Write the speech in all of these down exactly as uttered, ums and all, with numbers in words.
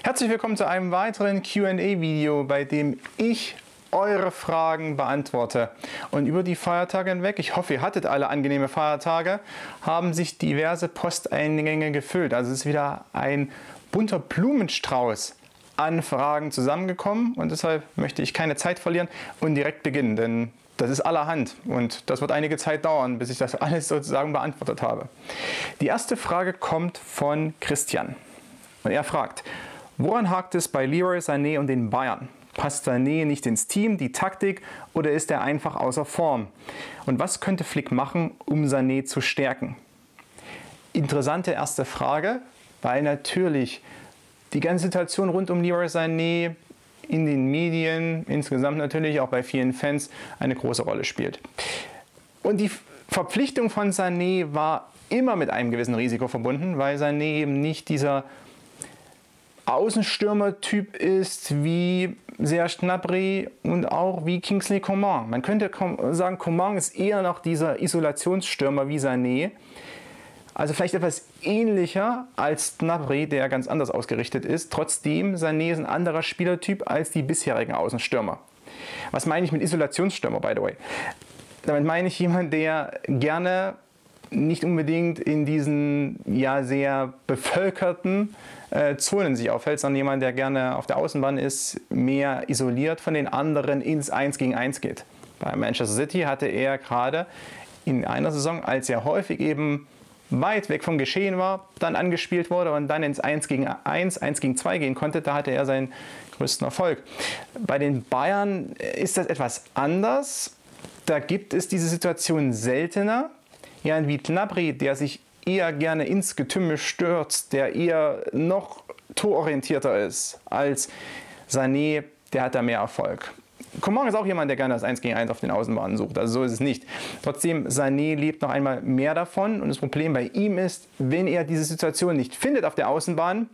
Herzlich willkommen zu einem weiteren Q and A-Video, bei dem ich eure Fragen beantworte. Und über die Feiertage hinweg, ich hoffe, ihr hattet alle angenehme Feiertage, haben sich diverse Posteingänge gefüllt. Also es ist wieder ein bunter Blumenstrauß an Fragen zusammengekommen und deshalb möchte ich keine Zeit verlieren und direkt beginnen, denn das ist allerhand und das wird einige Zeit dauern, bis ich das alles sozusagen beantwortet habe. Die erste Frage kommt von Christian und er fragt: Woran hakt es bei Leroy Sané und den Bayern? Passt Sané nicht ins Team, die Taktik, oder ist er einfach außer Form? Und was könnte Flick machen, um Sané zu stärken? Interessante erste Frage, weil natürlich die ganze Situation rund um Leroy Sané in den Medien, insgesamt natürlich auch bei vielen Fans, eine große Rolle spielt. Und die Verpflichtung von Sané war immer mit einem gewissen Risiko verbunden, weil Sané eben nicht dieser Außenstürmer-Typ ist wie Serge Gnabry und auch wie Kingsley Coman. Man könnte sagen, Coman ist eher noch dieser Isolationsstürmer wie Sané. Also vielleicht etwas ähnlicher als Gnabry, der ganz anders ausgerichtet ist. Trotzdem, Sané ist ein anderer Spielertyp als die bisherigen Außenstürmer. Was meine ich mit Isolationsstürmer, by the way? Damit meine ich jemanden, der gerne nicht unbedingt in diesen ja sehr bevölkerten äh, Zonen sich aufhält, sondern jemand, der gerne auf der Außenbahn ist, mehr isoliert von den anderen ins eins gegen eins geht. Bei Manchester City hatte er gerade in einer Saison, als er häufig eben weit weg vom Geschehen war, dann angespielt wurde und dann ins eins gegen eins, eins gegen zwei gehen konnte, da hatte er seinen größten Erfolg. Bei den Bayern ist das etwas anders. Da gibt es diese Situation seltener. Ja, wie Gnabry, der sich eher gerne ins Getümmel stürzt, der eher noch tororientierter ist als Sané, der hat da mehr Erfolg. Coman ist auch jemand, der gerne das eins gegen eins auf den Außenbahnen sucht, also so ist es nicht. Trotzdem, Sané lebt noch einmal mehr davon und das Problem bei ihm ist, wenn er diese Situation nicht findet auf der Außenbahn,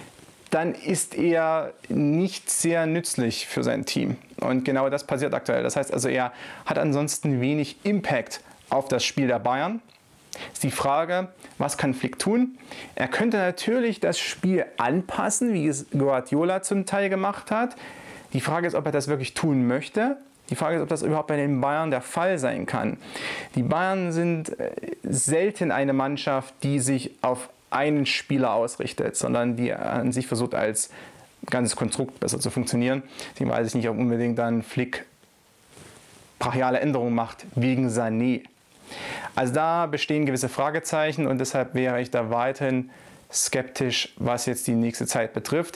dann ist er nicht sehr nützlich für sein Team. Und genau das passiert aktuell. Das heißt also, er hat ansonsten wenig Impact auf das Spiel der Bayern. Ist die Frage, was kann Flick tun? Er könnte natürlich das Spiel anpassen, wie es Guardiola zum Teil gemacht hat. Die Frage ist, ob er das wirklich tun möchte. Die Frage ist, ob das überhaupt bei den Bayern der Fall sein kann. Die Bayern sind selten eine Mannschaft, die sich auf einen Spieler ausrichtet, sondern die an sich versucht, als ganzes Konstrukt besser zu funktionieren. Deswegen weiß ich nicht, ob unbedingt dann Flick brachiale Änderungen macht wegen Sané. Also da bestehen gewisse Fragezeichen und deshalb wäre ich da weiterhin skeptisch, was jetzt die nächste Zeit betrifft.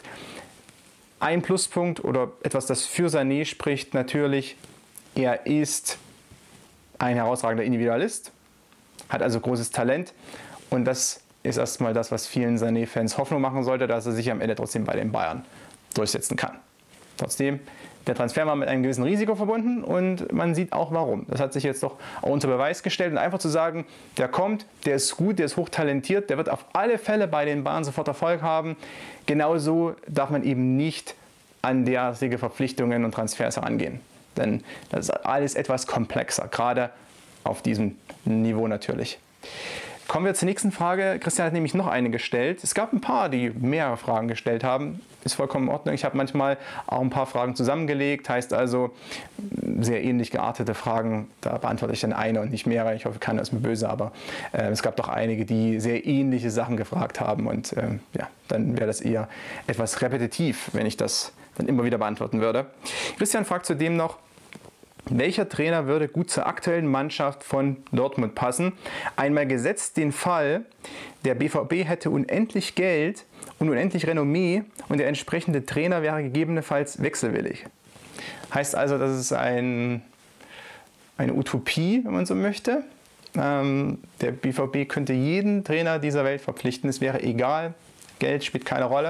Ein Pluspunkt oder etwas, das für Sané spricht, natürlich, er ist ein herausragender Individualist, hat also großes Talent und das ist erstmal das, was vielen Sané-Fans Hoffnung machen sollte, dass er sich am Ende trotzdem bei den Bayern durchsetzen kann. Trotzdem, der Transfer war mit einem gewissen Risiko verbunden und man sieht auch warum. Das hat sich jetzt doch auch unter Beweis gestellt und einfach zu sagen, der kommt, der ist gut, der ist hochtalentiert, der wird auf alle Fälle bei den Bayern sofort Erfolg haben. Genauso darf man eben nicht an derartige Verpflichtungen und Transfers herangehen. Denn das ist alles etwas komplexer, gerade auf diesem Niveau natürlich. Kommen wir zur nächsten Frage. Christian hat nämlich noch eine gestellt. Es gab ein paar, die mehrere Fragen gestellt haben. Ist vollkommen in Ordnung. Ich habe manchmal auch ein paar Fragen zusammengelegt. Heißt also, sehr ähnlich geartete Fragen, da beantworte ich dann eine und nicht mehrere. Ich hoffe, keiner ist mir böse, aber äh, es gab doch einige, die sehr ähnliche Sachen gefragt haben. Und äh, ja, dann wäre das eher etwas repetitiv, wenn ich das dann immer wieder beantworten würde. Christian fragt zudem noch: Welcher Trainer würde gut zur aktuellen Mannschaft von Dortmund passen? Einmal gesetzt den Fall, der B V B hätte unendlich Geld und unendlich Renommee und der entsprechende Trainer wäre gegebenenfalls wechselwillig. Heißt also, das ist ein, eine Utopie, wenn man so möchte. Ähm, der B V B könnte jeden Trainer dieser Welt verpflichten, es wäre egal, Geld spielt keine Rolle.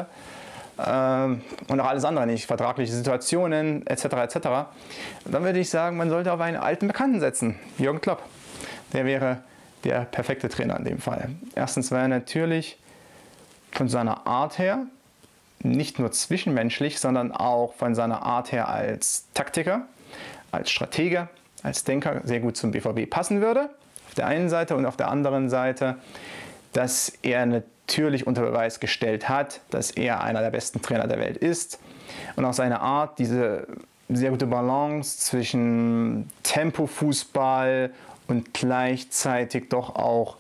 Und auch alles andere nicht, vertragliche Situationen et cetera et cetera. Dann würde ich sagen, man sollte auf einen alten Bekannten setzen, Jürgen Klopp. Der wäre der perfekte Trainer in dem Fall. Erstens, weil er natürlich von seiner Art her, nicht nur zwischenmenschlich, sondern auch von seiner Art her als Taktiker, als Stratege, als Denker sehr gut zum B V B passen würde. Auf der einen Seite und auf der anderen Seite, dass er eine natürlich unter Beweis gestellt hat, dass er einer der besten Trainer der Welt ist. Und auch seine Art, diese sehr gute Balance zwischen Tempo-Fußball und gleichzeitig doch auch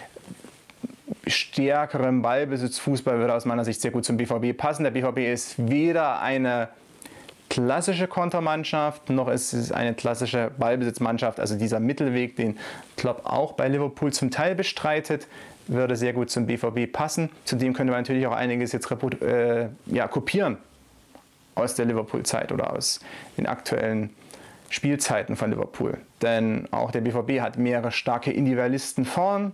stärkerem Ballbesitzfußball würde aus meiner Sicht sehr gut zum B V B passen. Der B V B ist weder eine klassische Kontermannschaft, noch ist es eine klassische Ballbesitzmannschaft. Also dieser Mittelweg, den Klopp auch bei Liverpool zum Teil bestreitet, würde sehr gut zum B V B passen. Zudem könnte man natürlich auch einiges jetzt äh, ja, kopieren aus der Liverpool-Zeit oder aus den aktuellen Spielzeiten von Liverpool. Denn auch der B V B hat mehrere starke Individualisten vorn,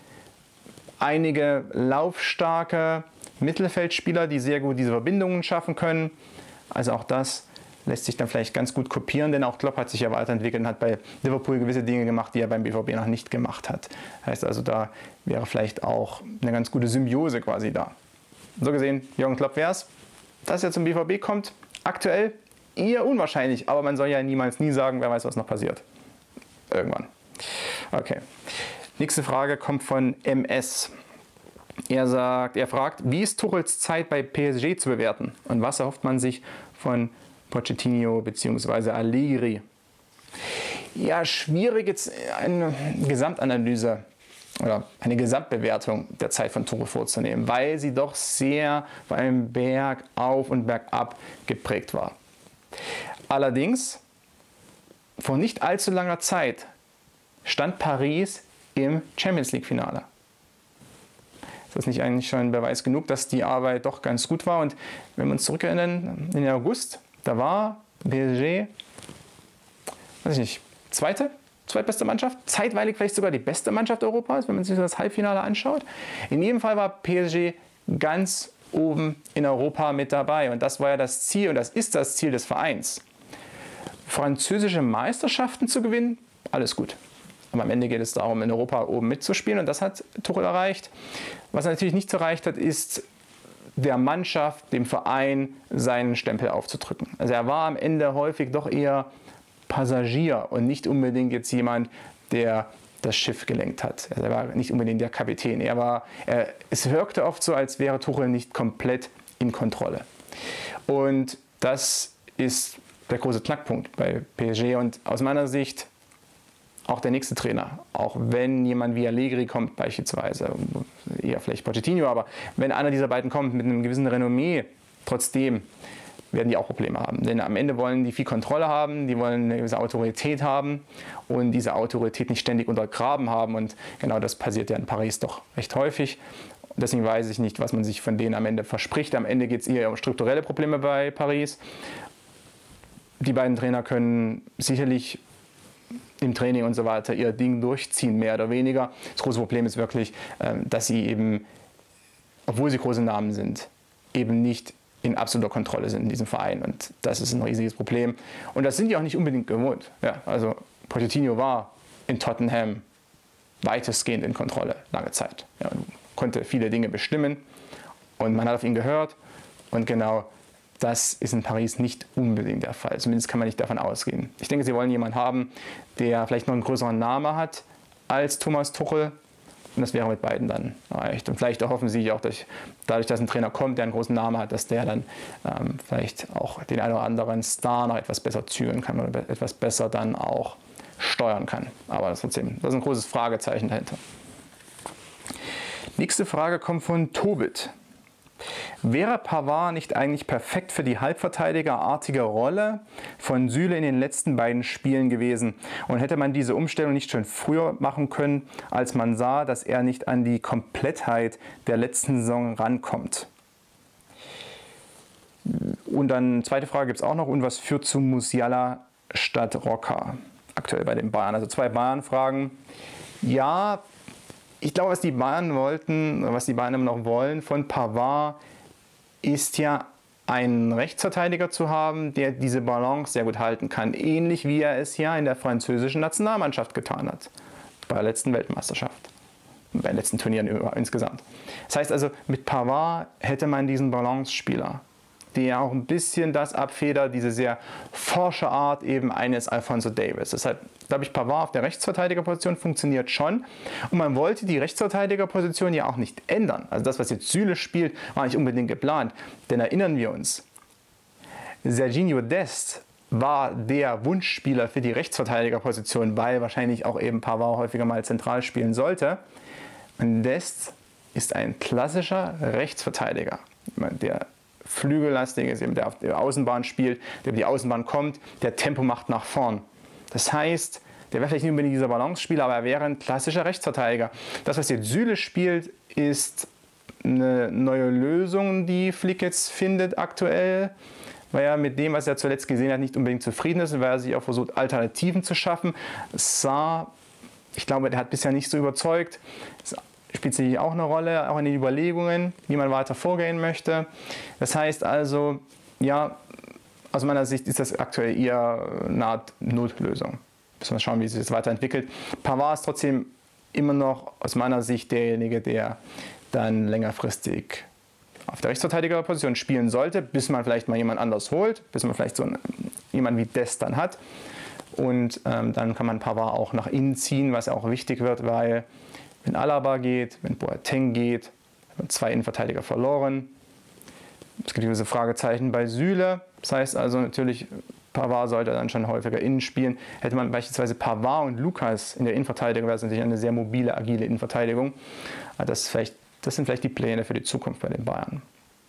einige laufstarke Mittelfeldspieler, die sehr gut diese Verbindungen schaffen können. Also auch das lässt sich dann vielleicht ganz gut kopieren, denn auch Klopp hat sich ja weiterentwickelt und hat bei Liverpool gewisse Dinge gemacht, die er beim B V B noch nicht gemacht hat. Heißt also, da wäre vielleicht auch eine ganz gute Symbiose quasi da. So gesehen, Jürgen Klopp wäre es, dass er zum B V B kommt. Aktuell eher unwahrscheinlich, aber man soll ja niemals nie sagen, wer weiß, was noch passiert. Irgendwann. Okay. Nächste Frage kommt von M S. Er sagt, er fragt, wie ist Tuchels Zeit bei P S G zu bewerten und was erhofft man sich von Pochettino bzw. Allegri? Ja, schwierig jetzt eine Gesamtanalyse oder eine Gesamtbewertung der Zeit von Tuchel vorzunehmen, weil sie doch sehr von einem Berg auf und bergab geprägt war. Allerdings, vor nicht allzu langer Zeit stand Paris im Champions League Finale. Ist das nicht eigentlich schon Beweis genug, dass die Arbeit doch ganz gut war? Und wenn wir uns zurückerinnern, in August, da war P S G, weiß ich nicht, zweite, zweitbeste Mannschaft, zeitweilig vielleicht sogar die beste Mannschaft Europas, wenn man sich das Halbfinale anschaut. In jedem Fall war P S G ganz oben in Europa mit dabei. Und das war ja das Ziel und das ist das Ziel des Vereins. Französische Meisterschaften zu gewinnen, alles gut. Aber am Ende geht es darum, in Europa oben mitzuspielen und das hat Tuchel erreicht. Was er natürlich nicht erreicht hat, ist der Mannschaft, dem Verein seinen Stempel aufzudrücken. Also er war am Ende häufig doch eher Passagier und nicht unbedingt jetzt jemand, der das Schiff gelenkt hat. Also er war nicht unbedingt der Kapitän. Er war, er, es wirkte oft so, als wäre Tuchel nicht komplett in Kontrolle. Und das ist der große Knackpunkt bei P S G und aus meiner Sicht auch der nächste Trainer, auch wenn jemand wie Allegri kommt beispielsweise, eher vielleicht Pochettino, aber wenn einer dieser beiden kommt mit einem gewissen Renommee, trotzdem werden die auch Probleme haben. Denn am Ende wollen die viel Kontrolle haben, die wollen eine gewisse Autorität haben und diese Autorität nicht ständig untergraben haben und genau das passiert ja in Paris doch recht häufig. Deswegen weiß ich nicht, was man sich von denen am Ende verspricht. Am Ende geht es eher um strukturelle Probleme bei Paris. Die beiden Trainer können sicherlich im Training und so weiter ihr Ding durchziehen, mehr oder weniger. Das große Problem ist wirklich, dass sie eben, obwohl sie große Namen sind, eben nicht in absoluter Kontrolle sind in diesem Verein. Und das ist ein riesiges Problem. Und das sind die auch nicht unbedingt gewohnt. Ja, also Pochettino war in Tottenham weitestgehend in Kontrolle, lange Zeit. Ja, konnte viele Dinge bestimmen und man hat auf ihn gehört. Und genau das ist in Paris nicht unbedingt der Fall. Zumindest kann man nicht davon ausgehen. Ich denke, sie wollen jemanden haben, der vielleicht noch einen größeren Namen hat als Thomas Tuchel. Und das wäre mit beiden dann erreicht. Und vielleicht erhoffen sie sich auch, dass dadurch, dass ein Trainer kommt, der einen großen Namen hat, dass der dann ähm, vielleicht auch den einen oder anderen Star noch etwas besser zügeln kann oder etwas besser dann auch steuern kann. Aber das, trotzdem, das ist ein großes Fragezeichen dahinter. Nächste Frage kommt von Tobit. Wäre Pavard nicht eigentlich perfekt für die halbverteidigerartige Rolle von Süle in den letzten beiden Spielen gewesen? Und hätte man diese Umstellung nicht schon früher machen können, als man sah, dass er nicht an die Komplettheit der letzten Saison rankommt? Und dann, zweite Frage gibt es auch noch, und was führt zu Musiala statt Roca aktuell bei den Bayern? Also zwei Bayern-Fragen. Ja, ich glaube, was die Bayern wollten, was die Bayern immer noch wollen von Pavard, ist ja einen Rechtsverteidiger zu haben, der diese Balance sehr gut halten kann. Ähnlich wie er es ja in der französischen Nationalmannschaft getan hat. Bei der letzten Weltmeisterschaft. Bei den letzten Turnieren insgesamt. Das heißt also, mit Pavard hätte man diesen Balance-Spieler. der auch ein bisschen das abfedert, diese sehr forsche Art eben eines Alphonso Davies. Deshalb glaube ich, Pavard auf der Rechtsverteidigerposition funktioniert schon. Und man wollte die Rechtsverteidigerposition ja auch nicht ändern. Also das, was jetzt Süle spielt, war nicht unbedingt geplant. Denn erinnern wir uns, Serginho Dest war der Wunschspieler für die Rechtsverteidigerposition, weil wahrscheinlich auch eben Pavard häufiger mal zentral spielen sollte. Und Dest ist ein klassischer Rechtsverteidiger, der flügellastig ist, der auf der Außenbahn spielt, der über die Außenbahn kommt, der Tempo macht nach vorn. Das heißt, der wäre vielleicht nicht unbedingt dieser Balance-Spieler, aber er wäre ein klassischer Rechtsverteidiger. Das, was jetzt Süle spielt, ist eine neue Lösung, die Flick jetzt findet aktuell, weil er mit dem, was er zuletzt gesehen hat, nicht unbedingt zufrieden ist und weil er sich auch versucht, Alternativen zu schaffen. Sarr, ich glaube, der hat bisher nicht so überzeugt. Das spielt sicherlich auch eine Rolle, auch in den Überlegungen, wie man weiter vorgehen möchte. Das heißt also, ja, aus meiner Sicht ist das aktuell eher eine Art Notlösung. Müssen wir schauen, wie sich das weiterentwickelt. Pavard ist trotzdem immer noch aus meiner Sicht derjenige, der dann längerfristig auf der Rechtsverteidigerposition spielen sollte, bis man vielleicht mal jemand anders holt, bis man vielleicht so einen, jemand wie Dest dann hat. Und ähm, dann kann man Pavard auch nach innen ziehen, was auch wichtig wird, weil wenn Alaba geht, wenn Boateng geht, haben wir zwei Innenverteidiger verloren. Es gibt gewisse Fragezeichen bei Süle. Das heißt also natürlich, Pavard sollte dann schon häufiger innen spielen. Hätte man beispielsweise Pavard und Lucas in der Innenverteidigung, wäre es natürlich eine sehr mobile, agile Innenverteidigung. Das, vielleicht, das sind vielleicht die Pläne für die Zukunft bei den Bayern.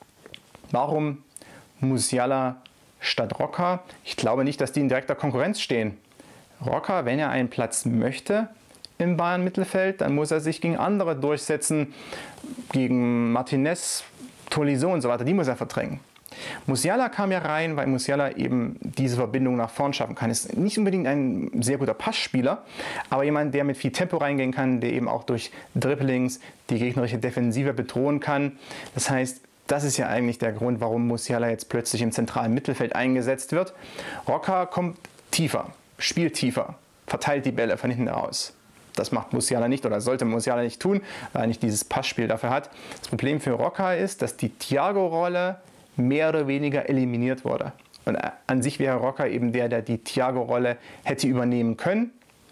Warum Musiala statt Roca? Ich glaube nicht, dass die in direkter Konkurrenz stehen. Roca, wenn er einen Platz möchte im Bayern-Mittelfeld, dann muss er sich gegen andere durchsetzen, gegen Martinez, Tolisso und so weiter, die muss er verdrängen. Musiala kam ja rein, weil Musiala eben diese Verbindung nach vorn schaffen kann. Ist nicht unbedingt ein sehr guter Passspieler, aber jemand, der mit viel Tempo reingehen kann, der eben auch durch Dribblings die gegnerische Defensive bedrohen kann. Das heißt, das ist ja eigentlich der Grund, warum Musiala jetzt plötzlich im zentralen Mittelfeld eingesetzt wird. Roca kommt tiefer, spielt tiefer, verteilt die Bälle von hinten raus. Das macht Musiala nicht oder sollte Musiala nicht tun, weil er nicht dieses Passspiel dafür hat. Das Problem für Roca ist, dass die Thiago-Rolle mehr oder weniger eliminiert wurde. Und an sich wäre Roca eben der, der die Thiago-Rolle hätte übernehmen können.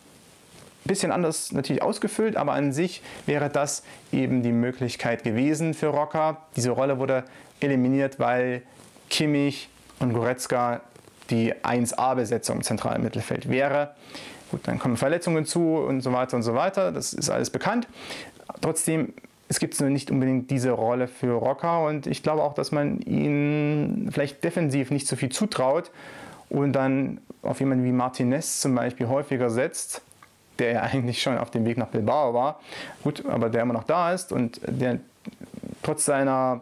Ein bisschen anders natürlich ausgefüllt, aber an sich wäre das eben die Möglichkeit gewesen für Roca. Diese Rolle wurde eliminiert, weil Kimmich und Goretzka die eins A-Besetzung im zentralen Mittelfeld wäre. Gut, dann kommen Verletzungen zu und so weiter und so weiter. Das ist alles bekannt. Trotzdem, es gibt nicht unbedingt diese Rolle für Roca und ich glaube auch, dass man ihn vielleicht defensiv nicht so viel zutraut und dann auf jemanden wie Martinez zum Beispiel häufiger setzt, der ja eigentlich schon auf dem Weg nach Bilbao war, gut, aber der immer noch da ist und der trotz seiner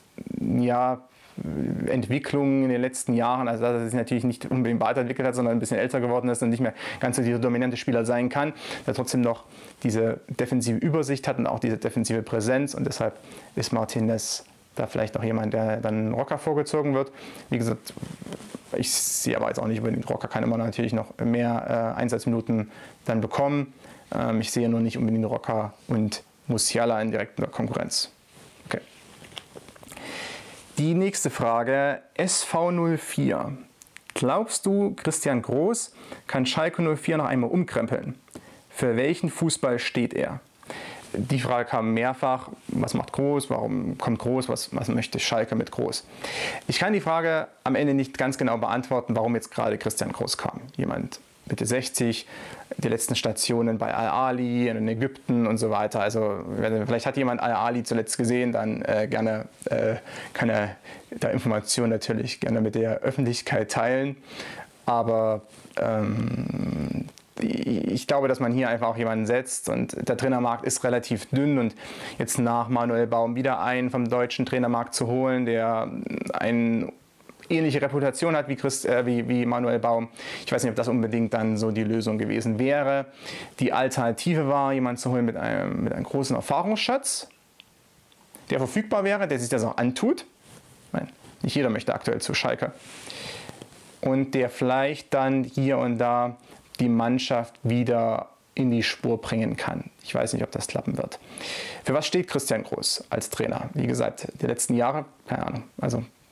ja, Entwicklung in den letzten Jahren, also dass er sich natürlich nicht unbedingt weiterentwickelt hat, sondern ein bisschen älter geworden ist und nicht mehr ganz so dieser dominante Spieler sein kann, der trotzdem noch diese defensive Übersicht hat und auch diese defensive Präsenz und deshalb ist Martinez da vielleicht auch jemand, der dann Roca vorgezogen wird. Wie gesagt, ich sehe aber jetzt auch nicht unbedingt, Roca kann immer natürlich noch mehr äh, Einsatzminuten dann bekommen. Ähm, ich sehe nur nicht unbedingt Roca und Musiala in direkter Konkurrenz. Okay. Die nächste Frage, S V null vier. Glaubst du, Christian Groß kann Schalke null vier noch einmal umkrempeln? Für welchen Fußball steht er? Die Frage kam mehrfach, was macht Groß, warum kommt Groß, was, was möchte Schalke mit Groß? Ich kann die Frage am Ende nicht ganz genau beantworten, warum jetzt gerade Christian Groß kam. Jemand Mitte sechzig, die letzten Stationen bei Al-Ahly in Ägypten und so weiter. Also vielleicht hat jemand Al-Ahly zuletzt gesehen, dann äh, gerne äh, kann er da Informationen natürlich gerne mit der Öffentlichkeit teilen. Aber ähm, ich glaube, dass man hier einfach auch jemanden setzt und der Trainermarkt ist relativ dünn und jetzt nach Manuel Baum wieder einen vom deutschen Trainermarkt zu holen, der eine ähnliche Reputation hat wie, Christ, äh, wie, wie Manuel Baum. Ich weiß nicht, ob das unbedingt dann so die Lösung gewesen wäre. Die Alternative war, jemanden zu holen mit einem, mit einem großen Erfahrungsschatz, der verfügbar wäre, der sich das auch antut. Nein, nicht jeder möchte aktuell zu Schalke. Und der vielleicht dann hier und da die Mannschaft wieder in die Spur bringen kann. Ich weiß nicht, ob das klappen wird. Für was steht Christian Groß als Trainer? Wie gesagt, die letzten Jahre, keine Ahnung, also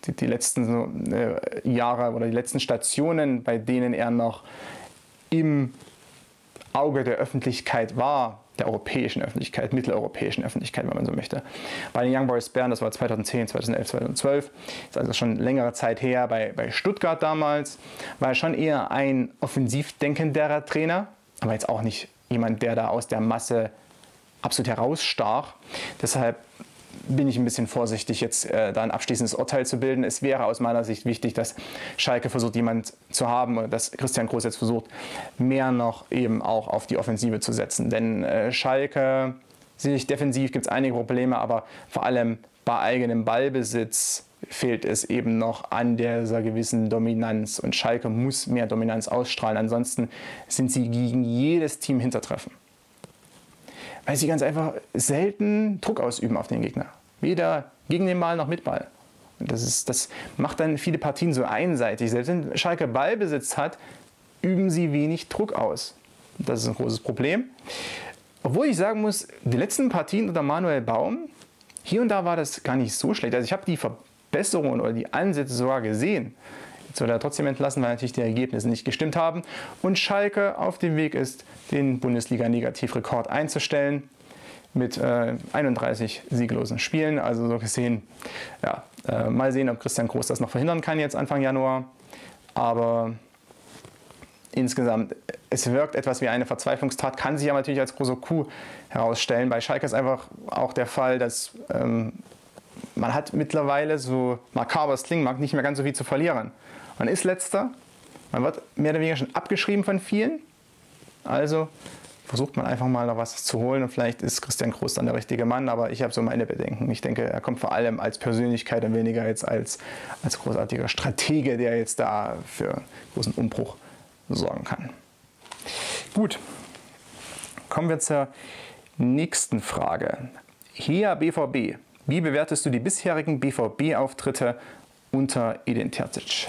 die, die letzten äh, Jahre oder die letzten Stationen, bei denen er noch im Auge der Öffentlichkeit war, der europäischen Öffentlichkeit, mitteleuropäischen Öffentlichkeit, wenn man so möchte. Bei den Young Boys Bern, das war zweitausendzehn, zweitausendelf, zweitausendzwölf, ist also schon längere Zeit her. Bei, bei Stuttgart damals war er schon eher ein offensiv denkenderer Trainer, aber jetzt auch nicht jemand, der da aus der Masse absolut herausstach. Deshalb bin ich ein bisschen vorsichtig, jetzt äh, da ein abschließendes Urteil zu bilden. Es wäre aus meiner Sicht wichtig, dass Schalke versucht, jemand zu haben, oder dass Christian Groß jetzt versucht, mehr noch eben auch auf die Offensive zu setzen. Denn äh, Schalke, sicherlich defensiv gibt es einige Probleme, aber vor allem bei eigenem Ballbesitz fehlt es eben noch an dieser gewissen Dominanz. Und Schalke muss mehr Dominanz ausstrahlen, ansonsten sind sie gegen jedes Team Hintertreffen. Weil sie ganz einfach selten Druck ausüben auf den Gegner. Weder gegen den Ball noch mit Ball. Und das, ist, das macht dann viele Partien so einseitig. Selbst wenn Schalke Ballbesitz hat, üben sie wenig Druck aus. Das ist ein großes Problem. Obwohl ich sagen muss, die letzten Partien unter Manuel Baum, hier und da war das gar nicht so schlecht. Also ich habe die Verbesserungen oder die Ansätze sogar gesehen. Jetzt wird er trotzdem entlassen, weil natürlich die Ergebnisse nicht gestimmt haben. Und Schalke auf dem Weg ist, den Bundesliga-Negativrekord einzustellen mit äh, einunddreißig sieglosen Spielen. Also so gesehen, ja, äh, mal sehen, ob Christian Groß das noch verhindern kann jetzt Anfang Januar. Aber insgesamt, es wirkt etwas wie eine Verzweiflungstat, kann sich aber natürlich als großer Coup herausstellen. Bei Schalke ist einfach auch der Fall, dass ähm, man hat mittlerweile, so makaber es klingen mag, nicht mehr ganz so viel zu verlieren. Man ist Letzter, man wird mehr oder weniger schon abgeschrieben von vielen. Also versucht man einfach mal noch was zu holen und vielleicht ist Christian Groß dann der richtige Mann, aber ich habe so meine Bedenken. Ich denke, er kommt vor allem als Persönlichkeit und weniger jetzt als, als großartiger Stratege, der jetzt da für großen Umbruch sorgen kann. Gut, kommen wir zur nächsten Frage. H E A B V B. Wie bewertest du die bisherigen B V B-Auftritte unter Edin Terzic?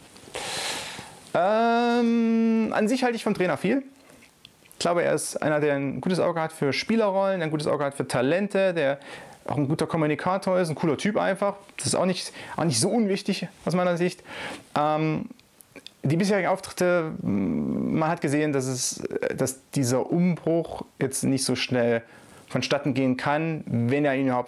Ähm, an sich halte ich vom Trainer viel. Ich glaube, er ist einer, der ein gutes Auge hat für Spielerrollen, ein gutes Auge hat für Talente, der auch ein guter Kommunikator ist, ein cooler Typ einfach. Das ist auch nicht, auch nicht so unwichtig aus meiner Sicht. Ähm, die bisherigen Auftritte, man hat gesehen, dass, es, dass dieser Umbruch jetzt nicht so schnell vonstatten gehen kann, wenn er ihn überhaupt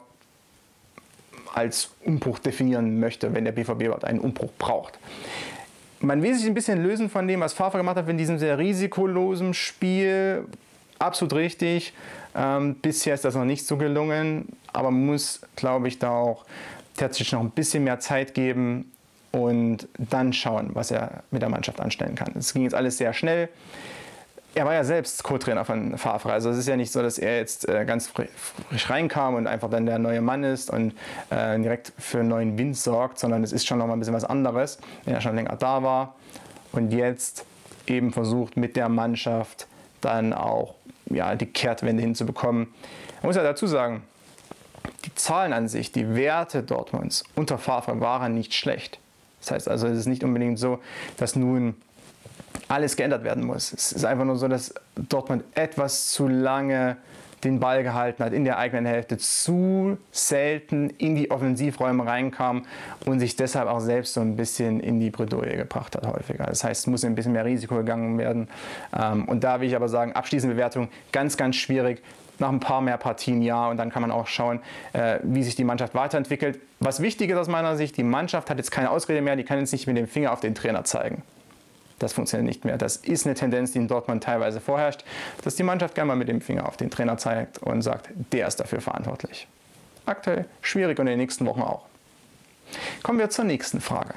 als Umbruch definieren möchte, wenn der B V B überhaupt einen Umbruch braucht. Man will sich ein bisschen lösen von dem, was Favre gemacht hat in diesem sehr risikolosen Spiel. Absolut richtig. Ähm, bisher ist das noch nicht so gelungen, aber man muss, glaube ich, da auch Terzic noch ein bisschen mehr Zeit geben und dann schauen, was er mit der Mannschaft anstellen kann. Es ging jetzt alles sehr schnell. Er war ja selbst Co-Trainer von Favre, also es ist ja nicht so, dass er jetzt äh, ganz frisch reinkam und einfach dann der neue Mann ist und äh, direkt für einen neuen Wind sorgt, sondern es ist schon noch mal ein bisschen was anderes, wenn er schon länger da war und jetzt eben versucht mit der Mannschaft dann auch ja, die Kehrtwende hinzubekommen. Man muss ja dazu sagen, die Zahlen an sich, die Werte Dortmunds unter Favre waren nicht schlecht. Das heißt also, es ist nicht unbedingt so, dass nun alles geändert werden muss. Es ist einfach nur so, dass Dortmund etwas zu lange den Ball gehalten hat in der eigenen Hälfte, zu selten in die Offensivräume reinkam und sich deshalb auch selbst so ein bisschen in die Bredouille gebracht hat häufiger. Das heißt, es muss ein bisschen mehr Risiko gegangen werden. Und da will ich aber sagen, abschließende Bewertung ganz, ganz schwierig. Nach ein paar mehr Partien ja und dann kann man auch schauen, wie sich die Mannschaft weiterentwickelt. Was wichtig ist aus meiner Sicht, die Mannschaft hat jetzt keine Ausrede mehr, die kann jetzt nicht mit dem Finger auf den Trainer zeigen. Das funktioniert nicht mehr. Das ist eine Tendenz, die in Dortmund teilweise vorherrscht, dass die Mannschaft gerne mal mit dem Finger auf den Trainer zeigt und sagt, der ist dafür verantwortlich. Aktuell schwierig und in den nächsten Wochen auch. Kommen wir zur nächsten Frage.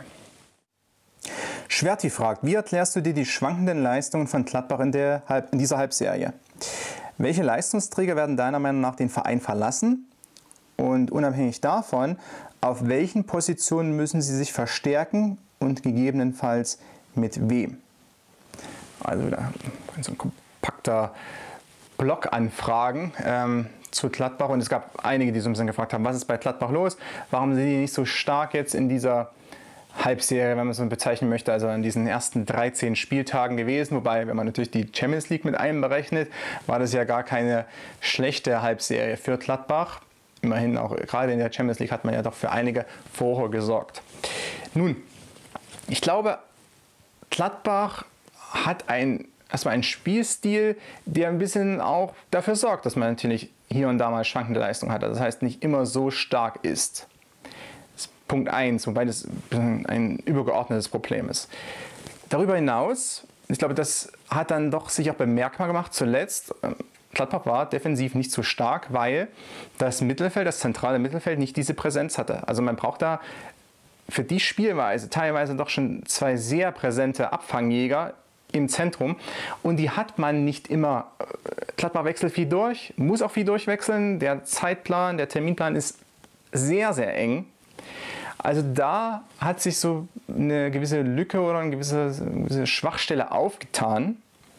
Schwerti fragt, wie erklärst du dir die schwankenden Leistungen von Gladbach in, der Halb in dieser Halbserie? Welche Leistungsträger werden deiner Meinung nach den Verein verlassen? Und unabhängig davon, auf welchen Positionen müssen sie sich verstärken und gegebenenfalls mit wem? Also wieder so ein kompakter Block Anfragen ähm, zu Gladbach. Und es gab einige, die so ein bisschen gefragt haben, was ist bei Gladbach los? Warum sind die nicht so stark jetzt in dieser Halbserie, wenn man es so bezeichnen möchte, also an diesen ersten dreizehn Spieltagen gewesen. Wobei, wenn man natürlich die Champions League mit einberechnet, war das ja gar keine schlechte Halbserie für Gladbach. Immerhin auch gerade in der Champions League hat man ja doch für einige Furore gesorgt. Nun, ich glaube, Gladbach hat ein, erstmal einen Spielstil, der ein bisschen auch dafür sorgt, dass man natürlich hier und da mal schwankende Leistung hat. Also das heißt, nicht immer so stark ist. Das ist Punkt eins, wobei das ein übergeordnetes Problem ist. Darüber hinaus, ich glaube, das hat dann doch sich auch bemerkbar gemacht zuletzt. Gladbach war defensiv nicht so stark, weil das Mittelfeld, das zentrale Mittelfeld nicht diese Präsenz hatte. Also man braucht da für die Spielweise teilweise doch schon zwei sehr präsente Abfangjäger im Zentrum und die hat man nicht immer. Gladbach wechselt viel durch, muss auch viel durchwechseln. Der Zeitplan, der Terminplan ist sehr, sehr eng. Also da hat sich so eine gewisse Lücke oder eine gewisse, eine gewisse Schwachstelle aufgetan.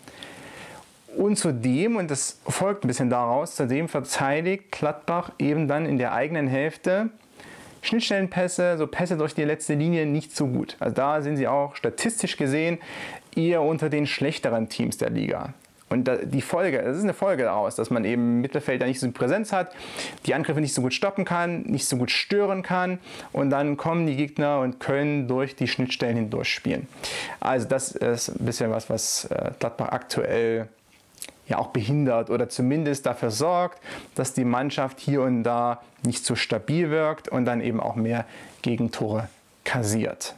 Und zudem, und das folgt ein bisschen daraus, zudem verteidigt Gladbach eben dann in der eigenen Hälfte Schnittstellenpässe, so Pässe durch die letzte Linie nicht so gut. Also da sind sie auch statistisch gesehen eher unter den schlechteren Teams der Liga. Und die Folge, das ist eine Folge daraus, dass man eben im Mittelfeld da nicht so viel Präsenz hat, die Angriffe nicht so gut stoppen kann, nicht so gut stören kann und dann kommen die Gegner und können durch die Schnittstellen hindurch spielen. Also das ist ein bisschen was, was Gladbach aktuell ja auch behindert oder zumindest dafür sorgt, dass die Mannschaft hier und da nicht so stabil wirkt und dann eben auch mehr Gegentore kassiert.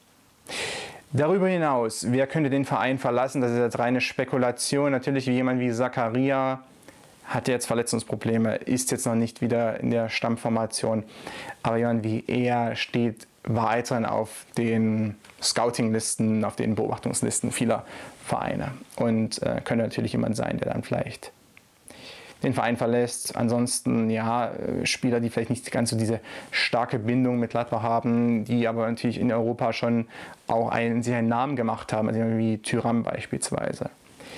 Darüber hinaus, wer könnte den Verein verlassen? Das ist jetzt reine Spekulation. Natürlich jemand wie Zakaria hat jetzt Verletzungsprobleme, ist jetzt noch nicht wieder in der Stammformation. Aber jemand wie er steht weiterhin auf den Scouting-Listen, auf den Beobachtungslisten vieler Vereine. Und äh, könnte natürlich jemand sein, der dann vielleicht den Verein verlässt. Ansonsten, ja, Spieler, die vielleicht nicht ganz so diese starke Bindung mit Gladbach haben, die aber natürlich in Europa schon auch einen, sich einen Namen gemacht haben, also wie Thuram beispielsweise.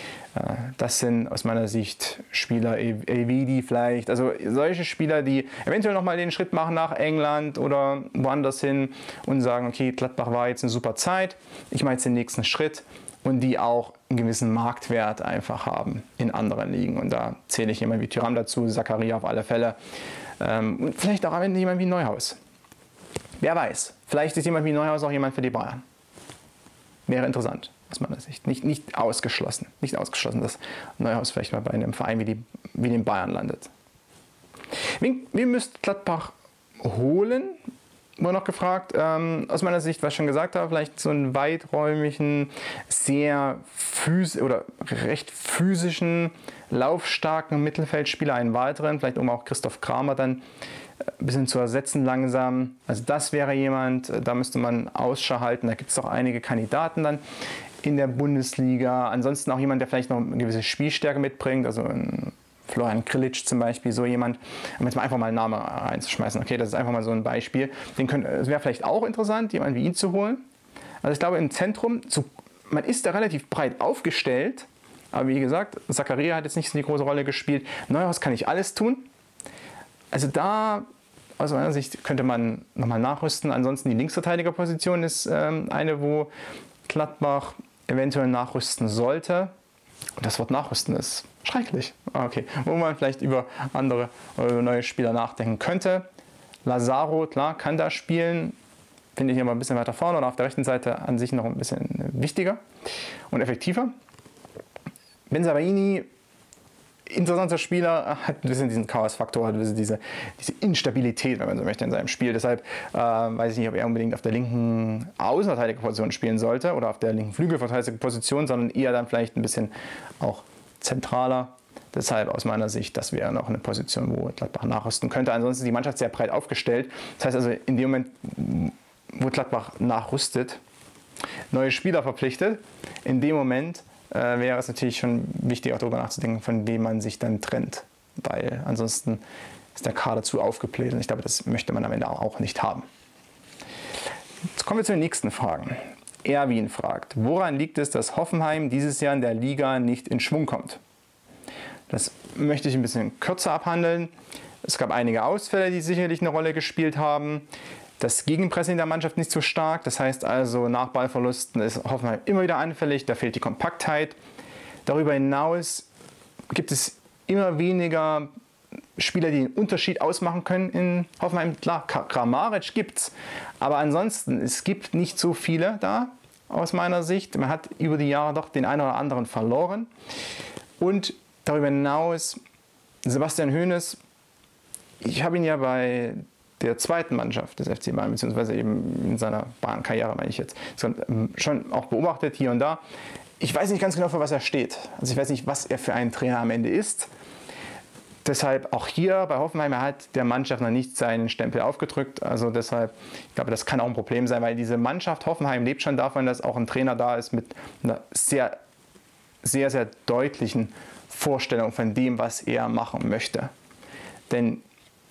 Das sind aus meiner Sicht Spieler, Elvedi vielleicht, also solche Spieler, die eventuell nochmal den Schritt machen nach England oder woanders hin und sagen, okay, Gladbach war jetzt eine super Zeit, ich mache jetzt den nächsten Schritt. Und die auch einen gewissen Marktwert einfach haben in anderen Ligen. Und da zähle ich jemanden wie Thuram dazu, Zakaria auf alle Fälle. Ähm, und vielleicht auch am Ende jemand wie Neuhaus. Wer weiß, vielleicht ist jemand wie Neuhaus auch jemand für die Bayern. Wäre interessant, aus meiner Sicht. Nicht, nicht ausgeschlossen, nicht ausgeschlossen, dass Neuhaus vielleicht mal bei einem Verein wie, die, wie den Bayern landet. Wen, wen müsste Gladbach holen? Wurde noch gefragt, ähm, aus meiner Sicht, was ich schon gesagt habe, vielleicht so einen weiträumigen, sehr phys oder recht physischen, laufstarken Mittelfeldspieler, einen weiteren, vielleicht um auch Christoph Kramer dann ein bisschen zu ersetzen langsam. Also das wäre jemand, da müsste man Ausschau halten, da gibt es auch einige Kandidaten dann in der Bundesliga. Ansonsten auch jemand, der vielleicht noch eine gewisse Spielstärke mitbringt, also ein Florian Grillitsch zum Beispiel, so jemand, um jetzt mal einfach mal einen Namen reinzuschmeißen. Okay, das ist einfach mal so ein Beispiel. Den können, es wäre vielleicht auch interessant, jemanden wie ihn zu holen. Also ich glaube, im Zentrum, so, man ist da relativ breit aufgestellt, aber wie gesagt, Zakaria hat jetzt nicht so die große Rolle gespielt. Neuhaus kann ich alles tun. Also da, aus meiner Sicht, könnte man nochmal nachrüsten. Ansonsten die Linksverteidigerposition ist ähm, eine, wo Gladbach eventuell nachrüsten sollte. Und das Wort nachrüsten ist schrecklich. Okay, wo man vielleicht über andere oder neue Spieler nachdenken könnte. Lazaro, klar, kann da spielen. Finde ich aber ein bisschen weiter vorne oder auf der rechten Seite an sich noch ein bisschen wichtiger und effektiver. Bensebaini, interessanter Spieler, hat ein bisschen diesen Chaos-Faktor, hat diese, diese Instabilität, wenn man so möchte, in seinem Spiel. Deshalb äh, weiß ich nicht, ob er unbedingt auf der linken Außenverteidigerposition spielen sollte oder auf der linken Flügelverteidigerposition, sondern eher dann vielleicht ein bisschen auch zentraler. Deshalb aus meiner Sicht, das wäre noch eine Position, wo Gladbach nachrüsten könnte. Ansonsten ist die Mannschaft sehr breit aufgestellt. Das heißt also, in dem Moment, wo Gladbach nachrüstet, neue Spieler verpflichtet, in dem Moment äh, wäre es natürlich schon wichtig, auch darüber nachzudenken, von wem man sich dann trennt. Weil ansonsten ist der Kader zu aufgebläht und ich glaube, das möchte man am Ende auch nicht haben. Jetzt kommen wir zu den nächsten Fragen. Erwin fragt, woran liegt es, dass Hoffenheim dieses Jahr in der Liga nicht in Schwung kommt? Das möchte ich ein bisschen kürzer abhandeln. Es gab einige Ausfälle, die sicherlich eine Rolle gespielt haben. Das Gegenpressing der Mannschaft nicht so stark. Das heißt also, nach Ballverlusten ist Hoffenheim immer wieder anfällig. Da fehlt die Kompaktheit. Darüber hinaus gibt es immer weniger Spieler, die den Unterschied ausmachen können in Hoffenheim. Klar, Kramaric gibt's, aber ansonsten, es gibt nicht so viele da, aus meiner Sicht. Man hat über die Jahre doch den einen oder anderen verloren. Und darüber hinaus, Sebastian Hoeneß, ich habe ihn ja bei der zweiten Mannschaft des F C Bayern, beziehungsweise eben in seiner Bayern-Karriere, meine ich jetzt, schon auch beobachtet, hier und da. Ich weiß nicht ganz genau, für was er steht. Also ich weiß nicht, was er für ein Trainer am Ende ist. Deshalb auch hier bei Hoffenheim, er hat der Mannschaft noch nicht seinen Stempel aufgedrückt. Also deshalb, ich glaube, das kann auch ein Problem sein, weil diese Mannschaft Hoffenheim lebt schon davon, dass auch ein Trainer da ist mit einer sehr, sehr, sehr deutlichen Vorstellung von dem, was er machen möchte. Denn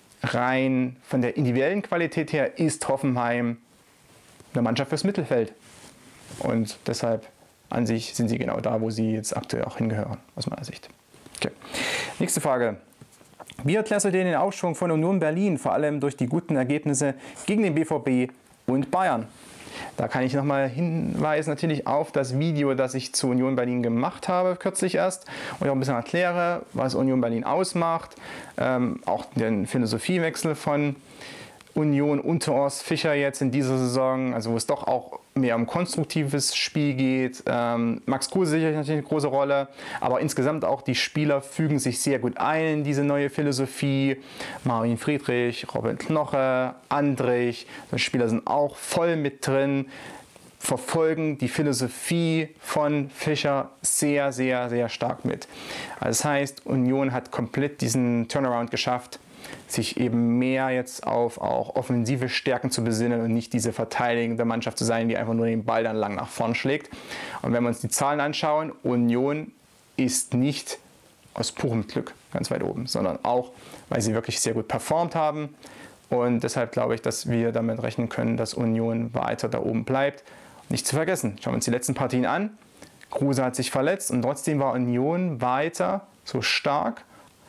rein von der individuellen Qualität her ist Hoffenheim eine Mannschaft fürs Mittelfeld. Und deshalb an sich sind sie genau da, wo sie jetzt aktuell auch hingehören, aus meiner Sicht. Okay. Nächste Frage. Wie erklärst du den Aufschwung von Union Berlin, vor allem durch die guten Ergebnisse gegen den B V B und Bayern? Da kann ich nochmal hinweisen natürlich auf das Video, das ich zu Union Berlin gemacht habe, kürzlich erst, und ich auch ein bisschen erkläre, was Union Berlin ausmacht, ähm, auch den Philosophiewechsel von Union unter Urs Fischer jetzt in dieser Saison, also wo es doch auch mehr um konstruktives Spiel geht. Ähm, Max Kruse sicherlich natürlich eine große Rolle, aber insgesamt auch die Spieler fügen sich sehr gut ein in diese neue Philosophie. Marvin Friedrich, Robin Knoche, Andrich, die Spieler sind auch voll mit drin, verfolgen die Philosophie von Fischer sehr, sehr, sehr stark mit. Also das heißt, Union hat komplett diesen Turnaround geschafft, sich eben mehr jetzt auf auch offensive Stärken zu besinnen und nicht diese verteidigende Mannschaft zu sein, die einfach nur den Ball dann lang nach vorn schlägt. Und wenn wir uns die Zahlen anschauen, Union ist nicht aus purem Glück ganz weit oben, sondern auch, weil sie wirklich sehr gut performt haben. Und deshalb glaube ich, dass wir damit rechnen können, dass Union weiter da oben bleibt. Nicht zu vergessen, schauen wir uns die letzten Partien an. Kruse hat sich verletzt und trotzdem war Union weiter so stark.